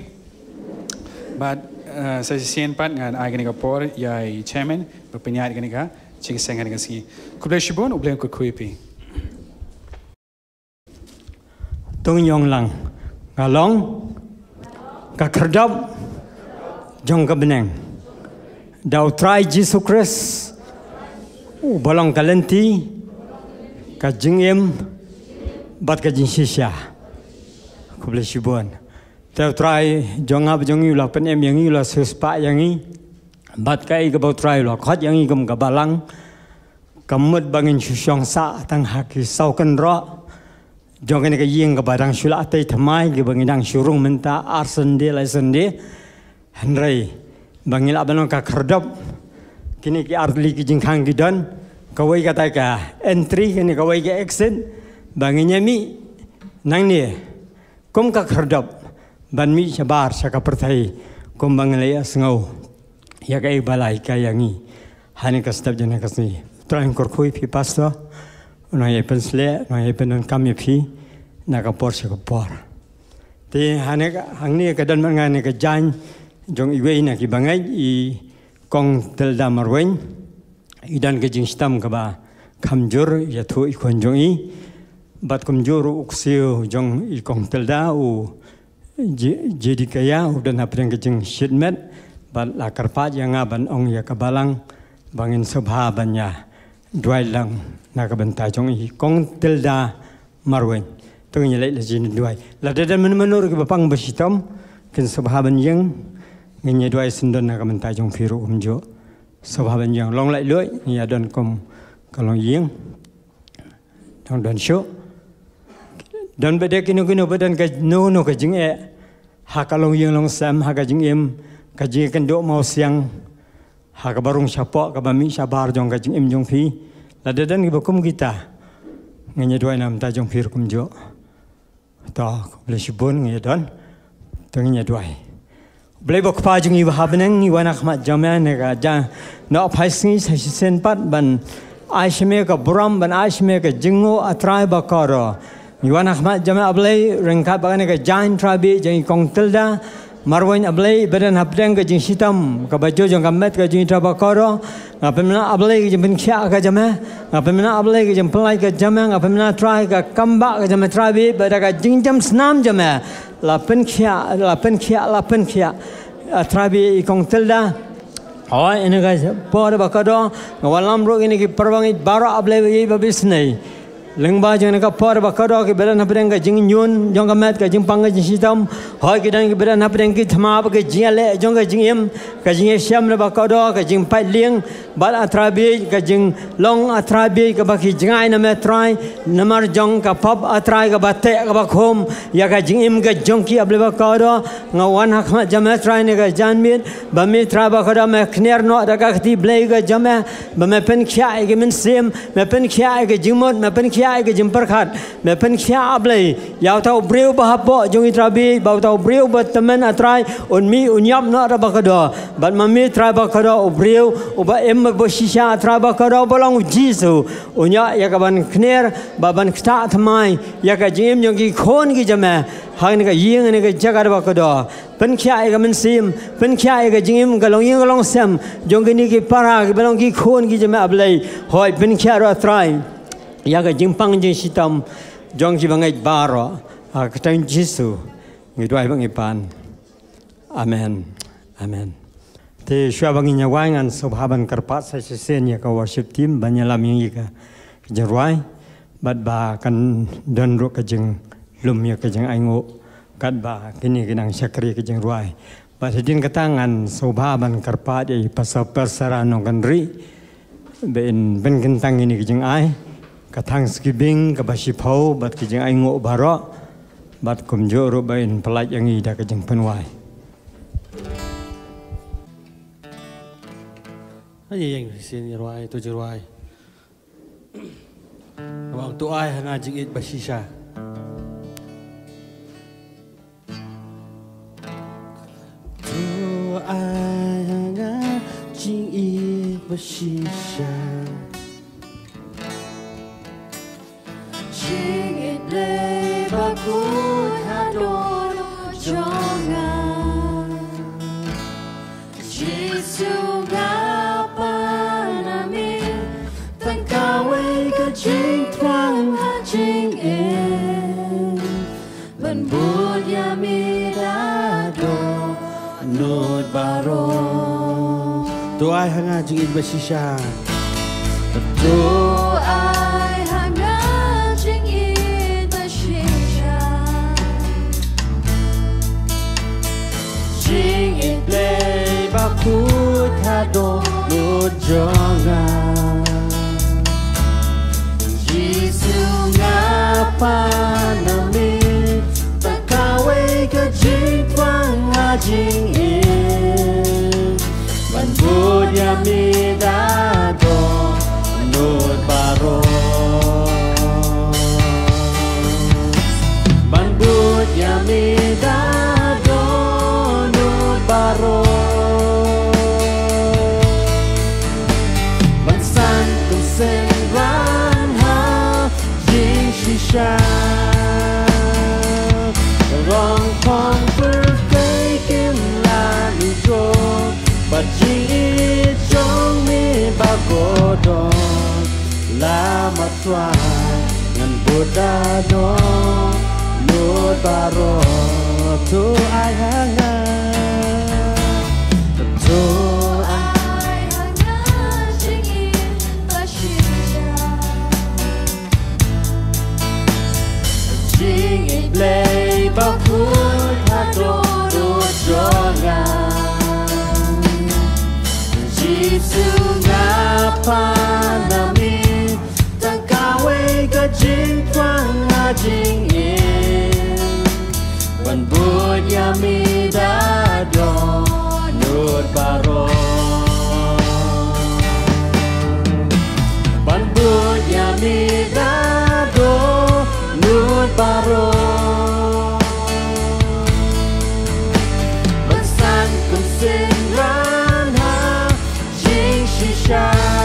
but sa sien pat ngan ai gani ka por ya chairman ba penyat gani ka ching seng gani ka si kuble shibun uble ko ku pi tung yong lang ngalong kakerdap jong kebeneng dau try Jesus Christ u Balang kalenti kajing em bat kajing shisha ku boleh syubuan dau try jong ab jong yu la pen em yang yu la suspa yang i bat kai ke bau try la khot yang i gum ka Balang kamut bangin syong sa tang haki sau kan ro jong kene ke yeng ke badang syula tai thamai ke bangidang syurung menta arsen de lai sen de hanrai bangil abanon ka kherdop kini ki arli ki jingkhang ki don kawai kata ka entry kini kawai ke exit banginya mi nang ni kum ka kherdop ban mi sabar saka perthai kum banglai asngau ya kai balai ka yangi hani ka step jena kasni trying kor khui pi pastor noi ye pensle noi ye penon kami phi na ka por se ka por te hane ka hangni ka dan man ngane ka jan jong iwe na ki bangai i kong tel da marwen i dan ke jing stam ka ba khamjur ya thu i khon jong i bat kamjur uksiu jong i kong tel da u jadi kaya u dan apreng ke jing shitmet bat la karpa yang aban ong ya ka Balang bangin sabha banya doi lang na ka bentai jong i kong tel da marwen tu ni lai la jin doi la da men menur ke bapang besitam kin sabha ban yang ngi doi sindon na ka bentai jong phiru umjo sabha ban yang long lai loi ni adon kom kalong yeng dong don sho don bede kinu kinu badan ka no no ka jing e ha kalong yeng long sam ha ka jing em ka jing kan do mau siang ha ka barung syapok ka bami sabar jong ka jing em jong phi la dadan ki bakum kita ngi doi nam ta jong phir kum jo ta boleh sibun ngi don tengnya doi boleh bok pa jing i wa beneng ni wana khmat jaman ne ka ja no phaisngi sen pat ban aishme ka buram ban aishme ka jingo atrai bakaro ni wana khmat jaman ablai rengkat bagane ka jain trabi jing kong tilda marwain ablai badan hapdeng ka jing sitam ka bajo jong kamet ka jing trabakaro ngapemna ablai ka jing khya ka jama ngapemna ablai ka jing pelai ka jama ngapemna try ka kamba ka jama trabi bada ka jing jam snam jama la pen khya la pen khya la pen khya trabi kong tilda oi ini ka por bakado ngawalam ro ini ki perwangi bara ablai yi babisnei lengba jeng ka por bakado ki belan hapdeng ka jing nyun jong kamet ka jing pang ka jing sitam hoi ki dan ki belan hapdeng ki thama ka jing le jong ka jing em ka jing syam le bakado ka jing pai lieng bal atrabi ka jing long atrabi ka baki jingai na metrai namar jong ka pop atrai ka bate ka bakhom ya ka jing em ka jong ki able bakado ngawan hak jametrai ne ka janmit bami tra bakado me khner no da ka khti blei ka jama bame pen khya ke min sem me pen khya ke jingmot me pen khya ke jimper khat me pen khya ablei yaw tau breu ba hapo jong itrabi ba tau breu ba temen atrai on mi unyap no da bakado bat mami tra bakado breu uba em bo shisha tra bakado bolong jisu unya ya ka ban khner ba ban khta thmai ya ka jim jong ki khon ki jama hang ka yeng ne ka jagar bakado pen khya ka men sim pen khya ka jim ka long yeng long sam jong ni ki para ki bolong ki khon ki jama ablei hoi pen khya ro trai ya ka jimpang jing sitam jong ki bangai baro ka tang jisu ngi doi bangi pan amen amen te shwa bangi nyawai ngan subhaban karpat sa sen ya ka worship team banyalam yang ka jerwai bat ba kan don ro ka jing lum ya ka jing aingo kat ba kini kinang syakri ka jing ruai ba sedin katangan subhaban karpat ya pasal persarano kan ri ben ben kentang ini ka jing ai ka thanksgiving ka basipau bat ka jing aingo baro bat kumjo ro bain pelaj yang ida ka jing penwai ai yang sin ruai tu ruai wang tu ai hanga jing it basisha tu ai hanga jing it basisha jing it Blei bakut hadon jongan Jisu ngapa namin tangkawai ka jing twang ha jing em bud yamida dohnud baro. Do ai hanga jing in basisha. Do ai hanga jing in basisha. Jing in Blei bakut dohnud jonga. Jisu ngapa nami takawai ke jing twang jing in. Ban bud yamida dohnud baro. Ban bud yamida dohnud baro. Ban san kum sen ran ha jing shisha. Rong phong per cây kim la nu jo. But jing trong mi ba go do la ma twa ngan Buddha do dohnud baro. To ai hanga to ai hanga jing in basisha. jing in Blei bakut dohnud jonga. Jisu ngapa nami takawai ke jing twang jing in. Ban bud yamida dohnud baro. Ban bud yamida dohnud baro. Ban san kum sin ran ha jing shisha.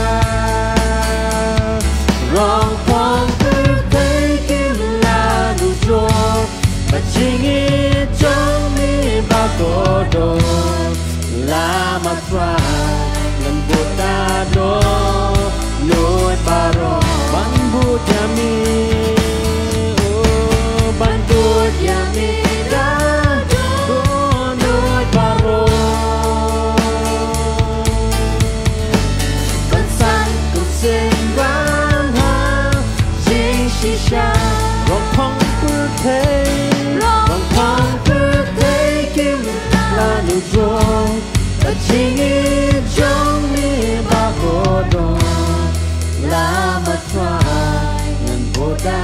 Rong phong per cây kim la nu jo. But jing it trong mi ba go do la ma twa ngan Buddha dohnud baro. Ban bud yami oh ban bud yamida dohnud baro. Ban san kum sen ran ha jing shisha. Rong phong per cây Rong phong per cây kim la nu jo. But jing it trong mi ba go do la ma twa ngan Buddha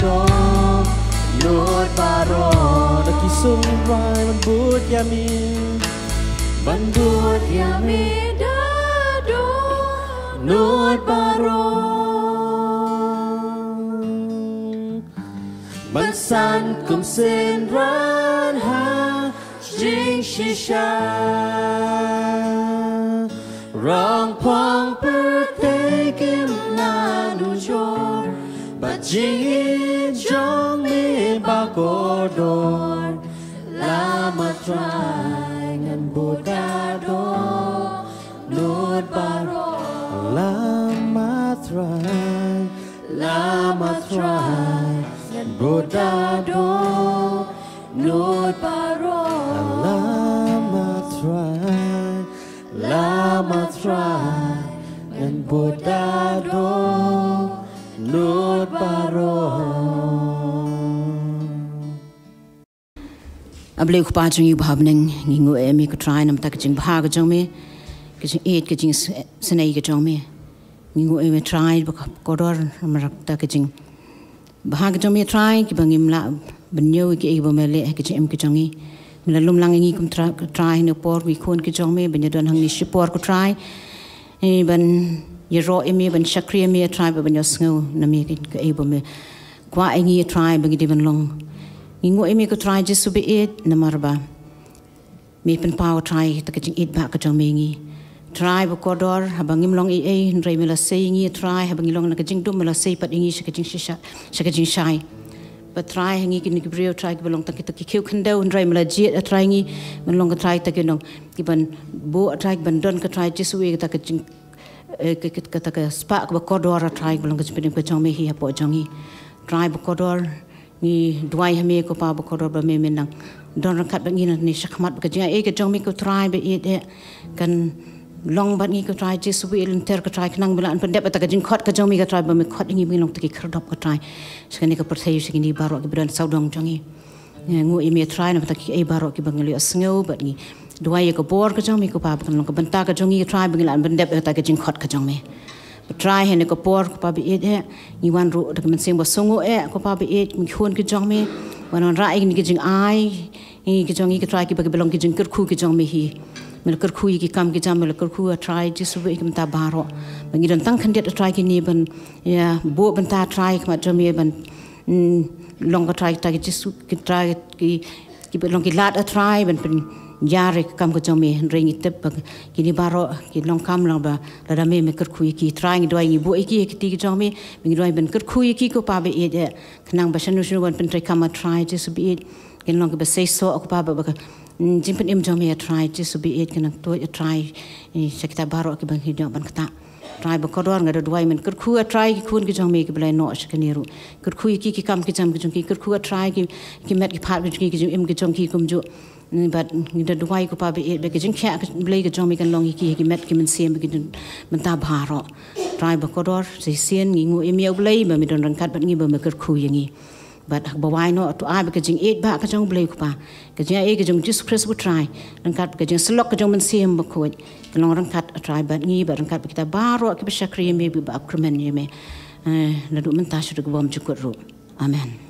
dohnud baro. Da kisung rai ban bud yami ban bud Yamida dohnud baro. Ban san kum sen ran ha jing shisha. Rong phong per cây kim la nu jo. But jing it trong mi ba go do la ma try ngan Buddha dohnud baro. La ma try la ma try ngan Buddha dohnud baro. La ma try la ma try ngan Buddha dohnud baro. Ablei khpa chung yu bhabning ngingu e mi ko try nam tak jing bha ga jong me ke jing eight ke jing snei ke jong me ngingu e me try ba ko dor nam rak ta ke jing bha ga jong me try ki bangim la banyo ki e ba me le ke jing em ke jong i mila lum lang ngi kum try ne por wi khon ke jong me ban don hang ni shipor ko try e ban ye ro e me ban shakri me try ba ban yo sngo na me ke e ba me kwa e ngi try ba gi ban long Ingo emi ko try Jesu be it na marba. Me pen power try ta kajing it ba ka jong mengi. Try ba kodor habang imlong i e nrai mela sei ngi try habang ilong na kajing dum mela sei pat ingi sa kajing shisha sa kajing shai. Ba try hangi kin ki brio try balong ta ki ta ki khiu khando nrai mela jet a try ngi melong ka try ta ki nong ki ban bo a try ban don ka try Jesu e ta kajing ka ka ka ta ka spa ba kodor a try balong ka jing ka jong me hi ha po jong i. Try ba kodor ni dua hame ko pa ko ro me menang don kat ba ngi ni shakmat ba ja e ke jong mi ko try be it kan long bat ngi ko try ji su wi ter ko try knang bela an pendep ta ka jing khot ka jong mi ka try ba me khot ngi mi long ti khar dop ko try skani ka perthai skini baro ki bran saudong jongi ngu i me try na ta ki e baro ki bangali asngo bat ngi dua ye ko bor ka jong mi ko pa kan long ka banta ka jong ngi try ba ngi an pendep ta ka jing khot ka jong mi try hene ko por ko pa bi it he ni wan ru da man sing ba songo e ko pa bi it mi khon ki jong mi wan on ra ing ni ki jing ai ni ki jong ki try ki ba ki belong ki jing kar khu ki jong mi hi mel kar khu ki kam ki jam mel kar khu a try ji su ki ta baro ba ngi dan tang khan det try ki ni ban ya bo ban ta try ma jong mi ban long ka try ta ki ji su ki try ki ki belong ki lat a try ban pen yare kam ko jome ringi tep ki ni baro ki long kam long ba la me me kar khu ki try ngi doi bo ki ki ti jome mi doi ban kar khu ki ko pa be e de knang ba shanu shnu ban pen try kam a try ji su bi ki long ba say so ko pa ba ba jim pen im jome a try ji su bi e kan to a try sakta baro ki ban hi do ban kata try ba ko dor nga doi men kar khu a try ki khun ki jome ki blai no shkani ru kar khu ki ki kam ki jam ki jong ki kar khu a try ki ki met ki phat ki ki im ki jong ki kum ju but ni da duai ko pa be be ke jing kha blai ke jong mi kan long ki ki met ki men sem ki man ta bharo try ba ko dor se sien ngi ngu em U Blei ba mi don ran kat bat ngi ba me kar khu yangi but ba wai no to a be ke jing eight ba ka jong Blei ko pa ke jing e ke jong Jesus Christ would try ran kat ke jing slok ke jong men sem ba ko ke long ran kat try bat ngi ba ran kat ki ta baro ki ba shakri me bi ba krimen me na du men ta shu ko bom chu ko ru amen.